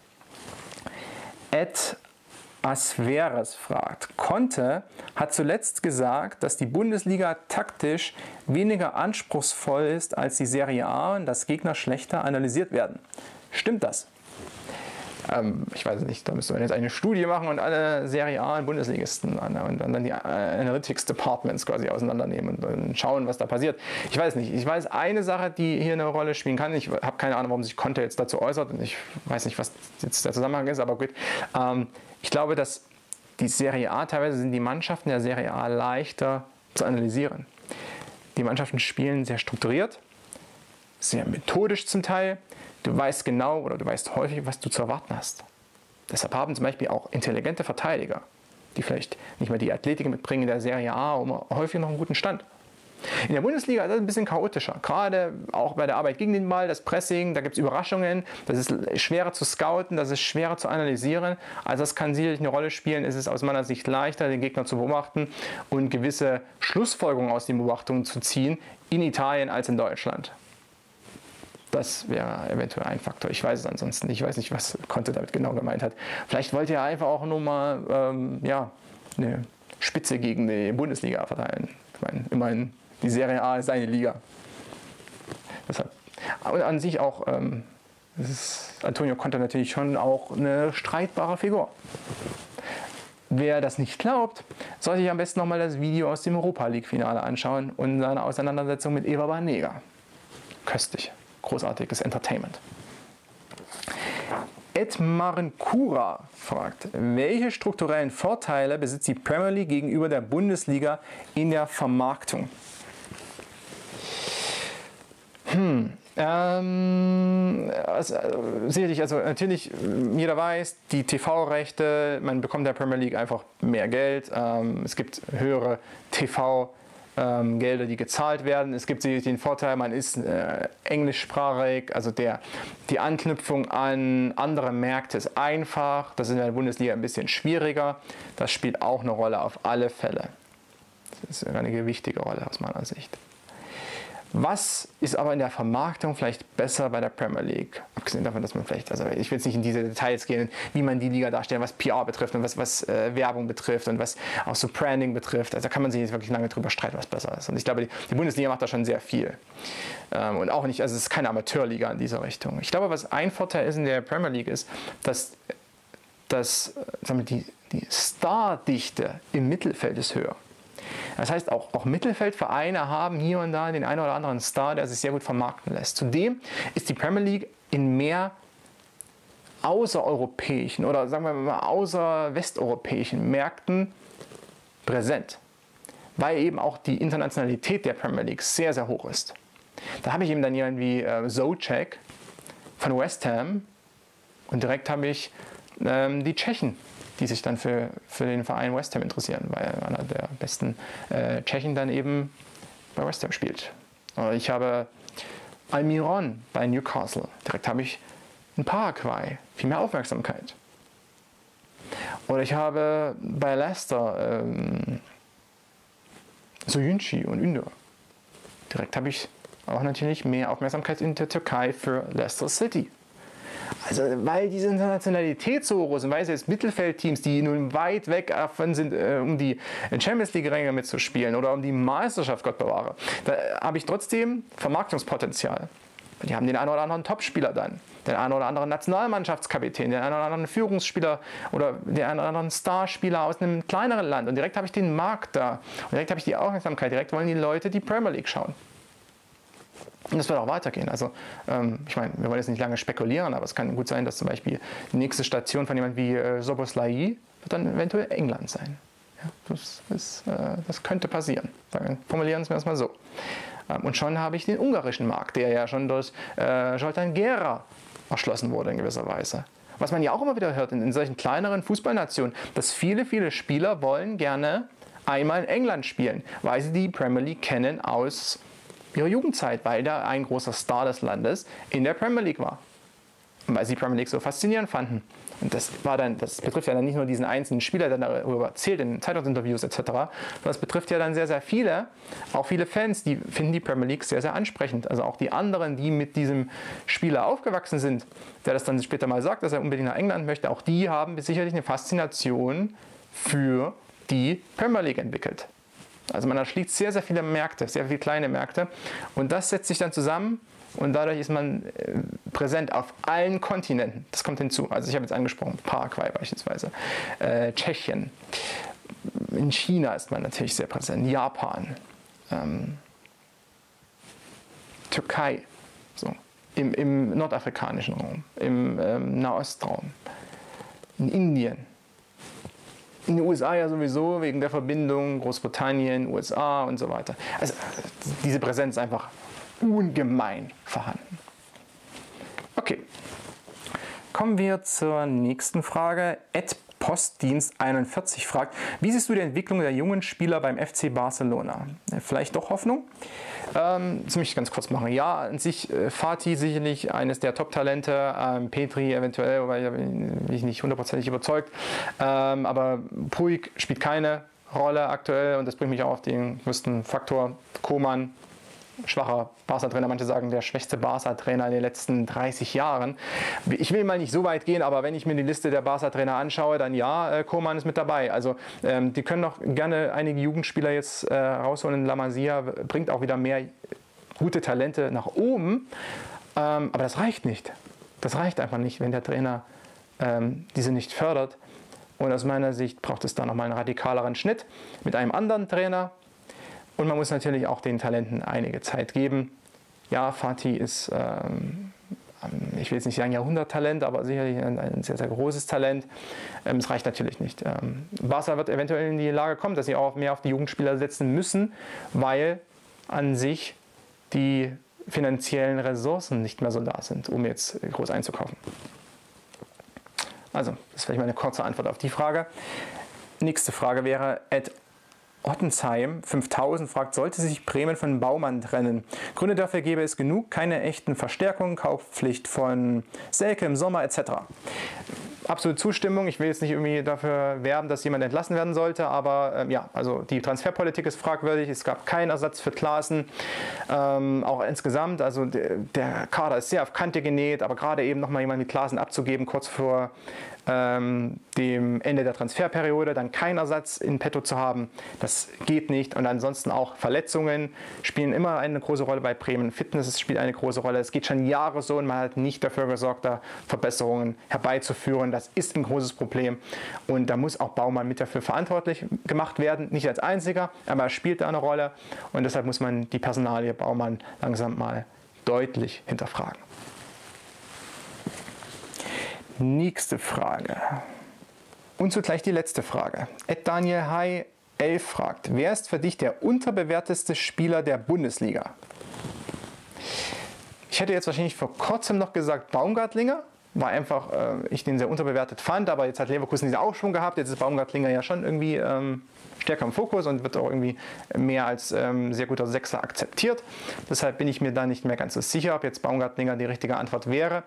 Ed Asveres fragt, Conte hat zuletzt gesagt, dass die Bundesliga taktisch weniger anspruchsvoll ist als die Serie A und dass Gegner schlechter analysiert werden. Stimmt das? Ähm, ich weiß nicht, da müsste man jetzt eine Studie machen und alle Serie A und Bundesligisten an, und dann die Analytics Departments quasi auseinandernehmen und, und schauen, was da passiert. Ich weiß nicht. Ich weiß eine Sache, die hier eine Rolle spielen kann. Ich habe keine Ahnung, warum sich Conte jetzt dazu äußert, und ich weiß nicht, was jetzt der Zusammenhang ist, aber gut. Ähm, ich glaube, dass die Serie A, teilweise sind die Mannschaften der Serie A leichter zu analysieren. Die Mannschaften spielen sehr strukturiert, sehr methodisch zum Teil. Du weißt genau oder du weißt häufig, was du zu erwarten hast. Deshalb haben zum Beispiel auch intelligente Verteidiger, die vielleicht nicht mehr die Athletik mitbringen in der Serie A, um häufig noch einen guten Stand. In der Bundesliga ist das ein bisschen chaotischer, gerade auch bei der Arbeit gegen den Ball, das Pressing, da gibt es Überraschungen, das ist schwerer zu scouten, das ist schwerer zu analysieren. Also das kann sicherlich eine Rolle spielen. Es ist aus meiner Sicht leichter, den Gegner zu beobachten und gewisse Schlussfolgerungen aus den Beobachtungen zu ziehen in Italien als in Deutschland. Das wäre eventuell ein Faktor. Ich weiß es ansonsten nicht. Ich weiß nicht, was Conte damit genau gemeint hat. Vielleicht wollte er einfach auch nur mal ähm, ja, eine Spitze gegen die Bundesliga verteilen. Ich meine, immerhin, die Serie A ist seine Liga. Deshalb. Und an sich auch, ähm, das ist Antonio Conte natürlich schon auch eine streitbare Figur. Wer das nicht glaubt, soll sich am besten nochmal das Video aus dem Europa League Finale anschauen und seine Auseinandersetzung mit Eva Banega. Köstlich. großartiges Entertainment. Edmarenkura fragt, welche strukturellen Vorteile besitzt die Premier League gegenüber der Bundesliga in der Vermarktung? Hm, ähm, also, sicherlich, also natürlich, jeder weiß, die T V-Rechte, man bekommt der Premier League einfach mehr Geld, ähm, es gibt höhere T V-Rechte, Ähm, Gelder, die gezahlt werden. Es gibt sicherlich den Vorteil, man ist äh, englischsprachig, also der, die Anknüpfung an andere Märkte ist einfach. Das ist in der Bundesliga ein bisschen schwieriger. Das spielt auch eine Rolle auf alle Fälle. Das ist eine wichtige Rolle aus meiner Sicht. Was ist aber in der Vermarktung vielleicht besser bei der Premier League? Abgesehen davon, dass man vielleicht, also ich will jetzt nicht in diese Details gehen, wie man die Liga darstellt, was P R betrifft und was, was äh, Werbung betrifft und was auch so Branding betrifft. Also da kann man sich jetzt wirklich lange drüber streiten, was besser ist. Und ich glaube, die, die Bundesliga macht da schon sehr viel. Ähm, und auch nicht, also es ist keine Amateurliga in dieser Richtung. Ich glaube, was ein Vorteil ist in der Premier League ist, dass, dass sagen wir, die, die Stardichte im Mittelfeld ist höher. Das heißt, auch, auch Mittelfeldvereine haben hier und da den einen oder anderen Star, der sich sehr gut vermarkten lässt. Zudem ist die Premier League in mehr außereuropäischen oder sagen wir mal außerwesteuropäischen Märkten präsent, weil eben auch die Internationalität der Premier League sehr, sehr hoch ist. Da habe ich eben dann jemanden wie äh, Souček von West Ham und direkt habe ich ähm, die Tschechen, die sich dann für, für den Verein West Ham interessieren, weil einer der besten äh, Tschechen dann eben bei West Ham spielt. Oder ich habe Almiron bei Newcastle. Direkt habe ich in Paraguay viel mehr Aufmerksamkeit. Oder ich habe bei Leicester ähm, Soyuncu und Ünder. Direkt habe ich auch natürlich mehr Aufmerksamkeit in der Türkei für Leicester City. Also, weil diese Internationalität so groß ist, weil es jetzt Mittelfeldteams, die nun weit weg davon sind, äh, um die Champions League-Ränge mitzuspielen oder um die Meisterschaft, Gott bewahre, da habe ich trotzdem Vermarktungspotenzial. Die haben den einen oder anderen Topspieler dann, den einen oder anderen Nationalmannschaftskapitän, den einen oder anderen Führungsspieler oder den einen oder anderen Starspieler aus einem kleineren Land. Und direkt habe ich den Markt da. Und direkt habe ich die Aufmerksamkeit. Direkt wollen die Leute die Premier League schauen. Und das wird auch weitergehen. Also, ähm, ich meine, wir wollen jetzt nicht lange spekulieren, aber es kann gut sein, dass zum Beispiel die nächste Station von jemand wie äh, Szoboszlai wird dann eventuell England sein. Ja, das, ist, äh, das könnte passieren. Sagen, formulieren wir es mal so. Ähm, und schon habe ich den ungarischen Markt, der ja schon durch äh, Zoltán Gera erschlossen wurde in gewisser Weise. Was man ja auch immer wieder hört in, in solchen kleineren Fußballnationen, dass viele, viele Spieler wollen gerne einmal in England spielen, weil sie die Premier League kennen aus ihrer Jugendzeit, weil da ein großer Star des Landes in der Premier League war. Und weil sie die Premier League so faszinierend fanden. Und das war dann, das betrifft ja dann nicht nur diesen einzelnen Spieler, der darüber erzählt in Zeitungsinterviews et cetera, sondern das betrifft ja dann sehr, sehr viele, auch viele Fans, die finden die Premier League sehr, sehr ansprechend. Also auch die anderen, die mit diesem Spieler aufgewachsen sind, der das dann später mal sagt, dass er unbedingt nach England möchte, auch die haben sicherlich eine Faszination für die Premier League entwickelt. Also man erschließt sehr, sehr viele Märkte, sehr viele kleine Märkte und das setzt sich dann zusammen und dadurch ist man präsent auf allen Kontinenten. Das kommt hinzu. Also ich habe jetzt angesprochen, Paraguay beispielsweise, äh, Tschechien, in China ist man natürlich sehr präsent, Japan, ähm, Türkei, so, im, im nordafrikanischen Raum, im ähm, Nahostraum, in Indien. In den U S A ja sowieso, wegen der Verbindung Großbritannien, U S A und so weiter. Also diese Präsenz ist einfach ungemein vorhanden. Okay, kommen wir zur nächsten Frage. Ed Postdienst einundvierzig fragt, wie siehst du die Entwicklung der jungen Spieler beim F C Barcelona? Vielleicht doch Hoffnung? Ähm, das möchte ich ganz kurz machen. Ja, an sich äh, Fati sicherlich eines der Top-Talente, ähm, Petri eventuell, wobei da bin ich nicht hundertprozentig überzeugt. Ähm, aber Puig spielt keine Rolle aktuell und das bringt mich auch auf den größten Faktor. Koeman, schwacher Barca-Trainer, manche sagen der schwächste Barca-Trainer in den letzten dreißig Jahren. Ich will mal nicht so weit gehen, aber wenn ich mir die Liste der Barca-Trainer anschaue, dann ja, äh, Koeman ist mit dabei. Also ähm, die können noch gerne einige Jugendspieler jetzt äh, rausholen. La Masia bringt auch wieder mehr gute Talente nach oben, ähm, aber das reicht nicht. Das reicht einfach nicht, wenn der Trainer ähm, diese nicht fördert. Und aus meiner Sicht braucht es da nochmal einen radikaleren Schnitt mit einem anderen Trainer. Und man muss natürlich auch den Talenten einige Zeit geben. ja, Fatih ist, ähm, ich will jetzt nicht sagen Jahrhunderttalent, aber sicherlich ein, ein sehr, sehr großes Talent. Ähm, es reicht natürlich nicht. Ähm, Barca wird eventuell in die Lage kommen, dass sie auch mehr auf die Jugendspieler setzen müssen, weil an sich die finanziellen Ressourcen nicht mehr so da sind, um jetzt groß einzukaufen. Also, das ist vielleicht mal eine kurze Antwort auf die Frage. Nächste Frage wäre, Ed Ottensheim fünftausend fragt, sollte sich Bremen von Baumann trennen? Gründe dafür gäbe es genug, keine echten Verstärkungen, Kaufpflicht von Selke im Sommer et cetera. Absolute Zustimmung. Ich will jetzt nicht irgendwie dafür werben, dass jemand entlassen werden sollte, aber ähm, ja, also die Transferpolitik ist fragwürdig. Es gab keinen Ersatz für Klaassen, ähm, auch insgesamt. Also der, der Kader ist sehr auf Kante genäht, aber gerade eben nochmal jemanden mit Klaassen abzugeben, kurz vor ähm, dem Ende der Transferperiode, dann keinen Ersatz in petto zu haben, das geht nicht. Und ansonsten auch Verletzungen spielen immer eine große Rolle bei Bremen. Fitness spielt eine große Rolle. Es geht schon Jahre so und man hat nicht dafür gesorgt, da Verbesserungen herbeizuführen. Das ist ein großes Problem und da muss auch Baumann mit dafür verantwortlich gemacht werden. Nicht als einziger, aber er spielt da eine Rolle und deshalb muss man die Personalie Baumann langsam mal deutlich hinterfragen. Nächste Frage. Und zugleich die letzte Frage. Ed Daniel Hai elf fragt, wer ist für dich der unterbewerteste Spieler der Bundesliga? Ich hätte jetzt wahrscheinlich vor kurzem noch gesagt Baumgartlinger, weil einfach äh, ich den sehr unterbewertet fand, aber jetzt hat Leverkusen diesen Aufschwung gehabt, jetzt ist Baumgartlinger ja schon irgendwie ähm, stärker im Fokus und wird auch irgendwie mehr als ähm, sehr guter Sechser akzeptiert. Deshalb bin ich mir da nicht mehr ganz so sicher, ob jetzt Baumgartlinger die richtige Antwort wäre.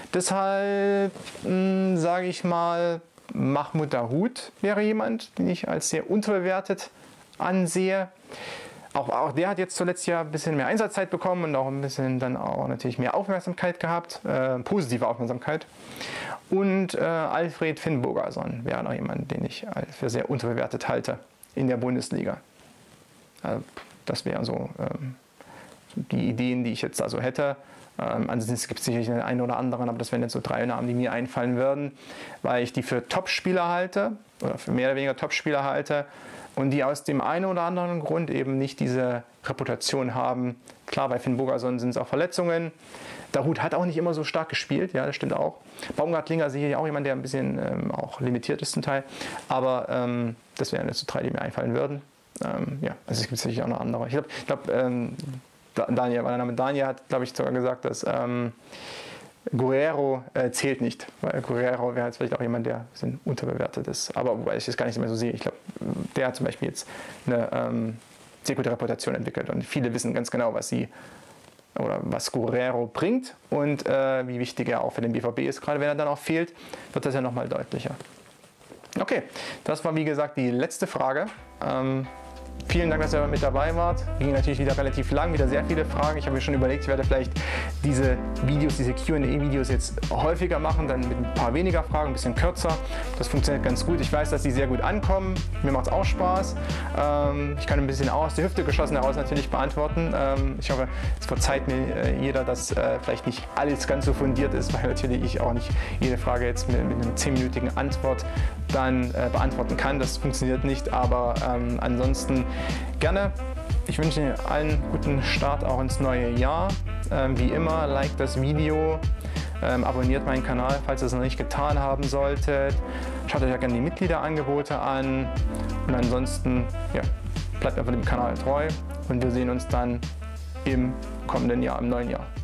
Deshalb sage ich mal, Mahmoud Dahoud wäre jemand, den ich als sehr unterbewertet ansehe. Auch, auch der hat jetzt zuletzt ja ein bisschen mehr Einsatzzeit bekommen und auch ein bisschen dann auch natürlich mehr Aufmerksamkeit gehabt, äh, positive Aufmerksamkeit. Und äh, Alfred Finnbogason wäre noch jemand, den ich für sehr unterbewertet halte in der Bundesliga. Also, das wären so ähm, die Ideen, die ich jetzt also hätte. Ähm, ansonsten gibt es sicherlich den einen oder anderen, aber das wären jetzt so drei Namen, die mir einfallen würden, weil ich die für Topspieler halte oder für mehr oder weniger Topspieler halte. Und die aus dem einen oder anderen Grund eben nicht diese Reputation haben. Klar, bei Finnbogason sind es auch Verletzungen. Dahoud hat auch nicht immer so stark gespielt, ja, das stimmt auch. Baumgartlinger sehe ich auch jemand, der ein bisschen ähm, auch limitiert ist zum Teil. Aber ähm, das wären jetzt so drei, die mir einfallen würden. Ähm, ja, also es gibt sicherlich auch noch andere. Ich glaube, glaub, ähm, Daniel, weil der Name Daniel hat, glaube ich, sogar gesagt, dass ähm, Guerrero äh, zählt nicht, weil Guerrero wäre jetzt vielleicht auch jemand, der ein bisschen unterbewertet ist. Aber wobei ich das gar nicht mehr so sehe. Ich glaube, der hat zum Beispiel jetzt eine ähm, sehr gute Reputation entwickelt und viele wissen ganz genau, was sie oder was Guerrero bringt und äh, wie wichtig er auch für den B V B ist. Gerade wenn er dann auch fehlt, wird das ja nochmal deutlicher. Okay, das war wie gesagt die letzte Frage. Ähm, Vielen Dank, dass ihr mit dabei wart. Ging natürlich wieder relativ lang, wieder sehr viele Fragen. Ich habe mir schon überlegt, ich werde vielleicht diese Videos, diese Q und A-Videos jetzt häufiger machen, dann mit ein paar weniger Fragen, ein bisschen kürzer. Das funktioniert ganz gut. Ich weiß, dass die sehr gut ankommen. Mir macht es auch Spaß. Ähm, ich kann ein bisschen aus der Hüfte geschossen heraus natürlich beantworten. Ähm, ich hoffe, es verzeiht mir äh, jeder, dass äh, vielleicht nicht alles ganz so fundiert ist, weil natürlich ich auch nicht jede Frage jetzt mit, mit einer zehnminütigen Antwort dann äh, beantworten kann. Das funktioniert nicht, aber ähm, ansonsten gerne. Ich wünsche allen guten Start auch ins neue Jahr. Ähm, wie immer, liked das Video, ähm, abonniert meinen Kanal, falls ihr es noch nicht getan haben solltet. Schaut euch auch gerne die Mitgliederangebote an. Und ansonsten, ja, bleibt einfach dem Kanal treu und wir sehen uns dann im kommenden Jahr, im neuen Jahr.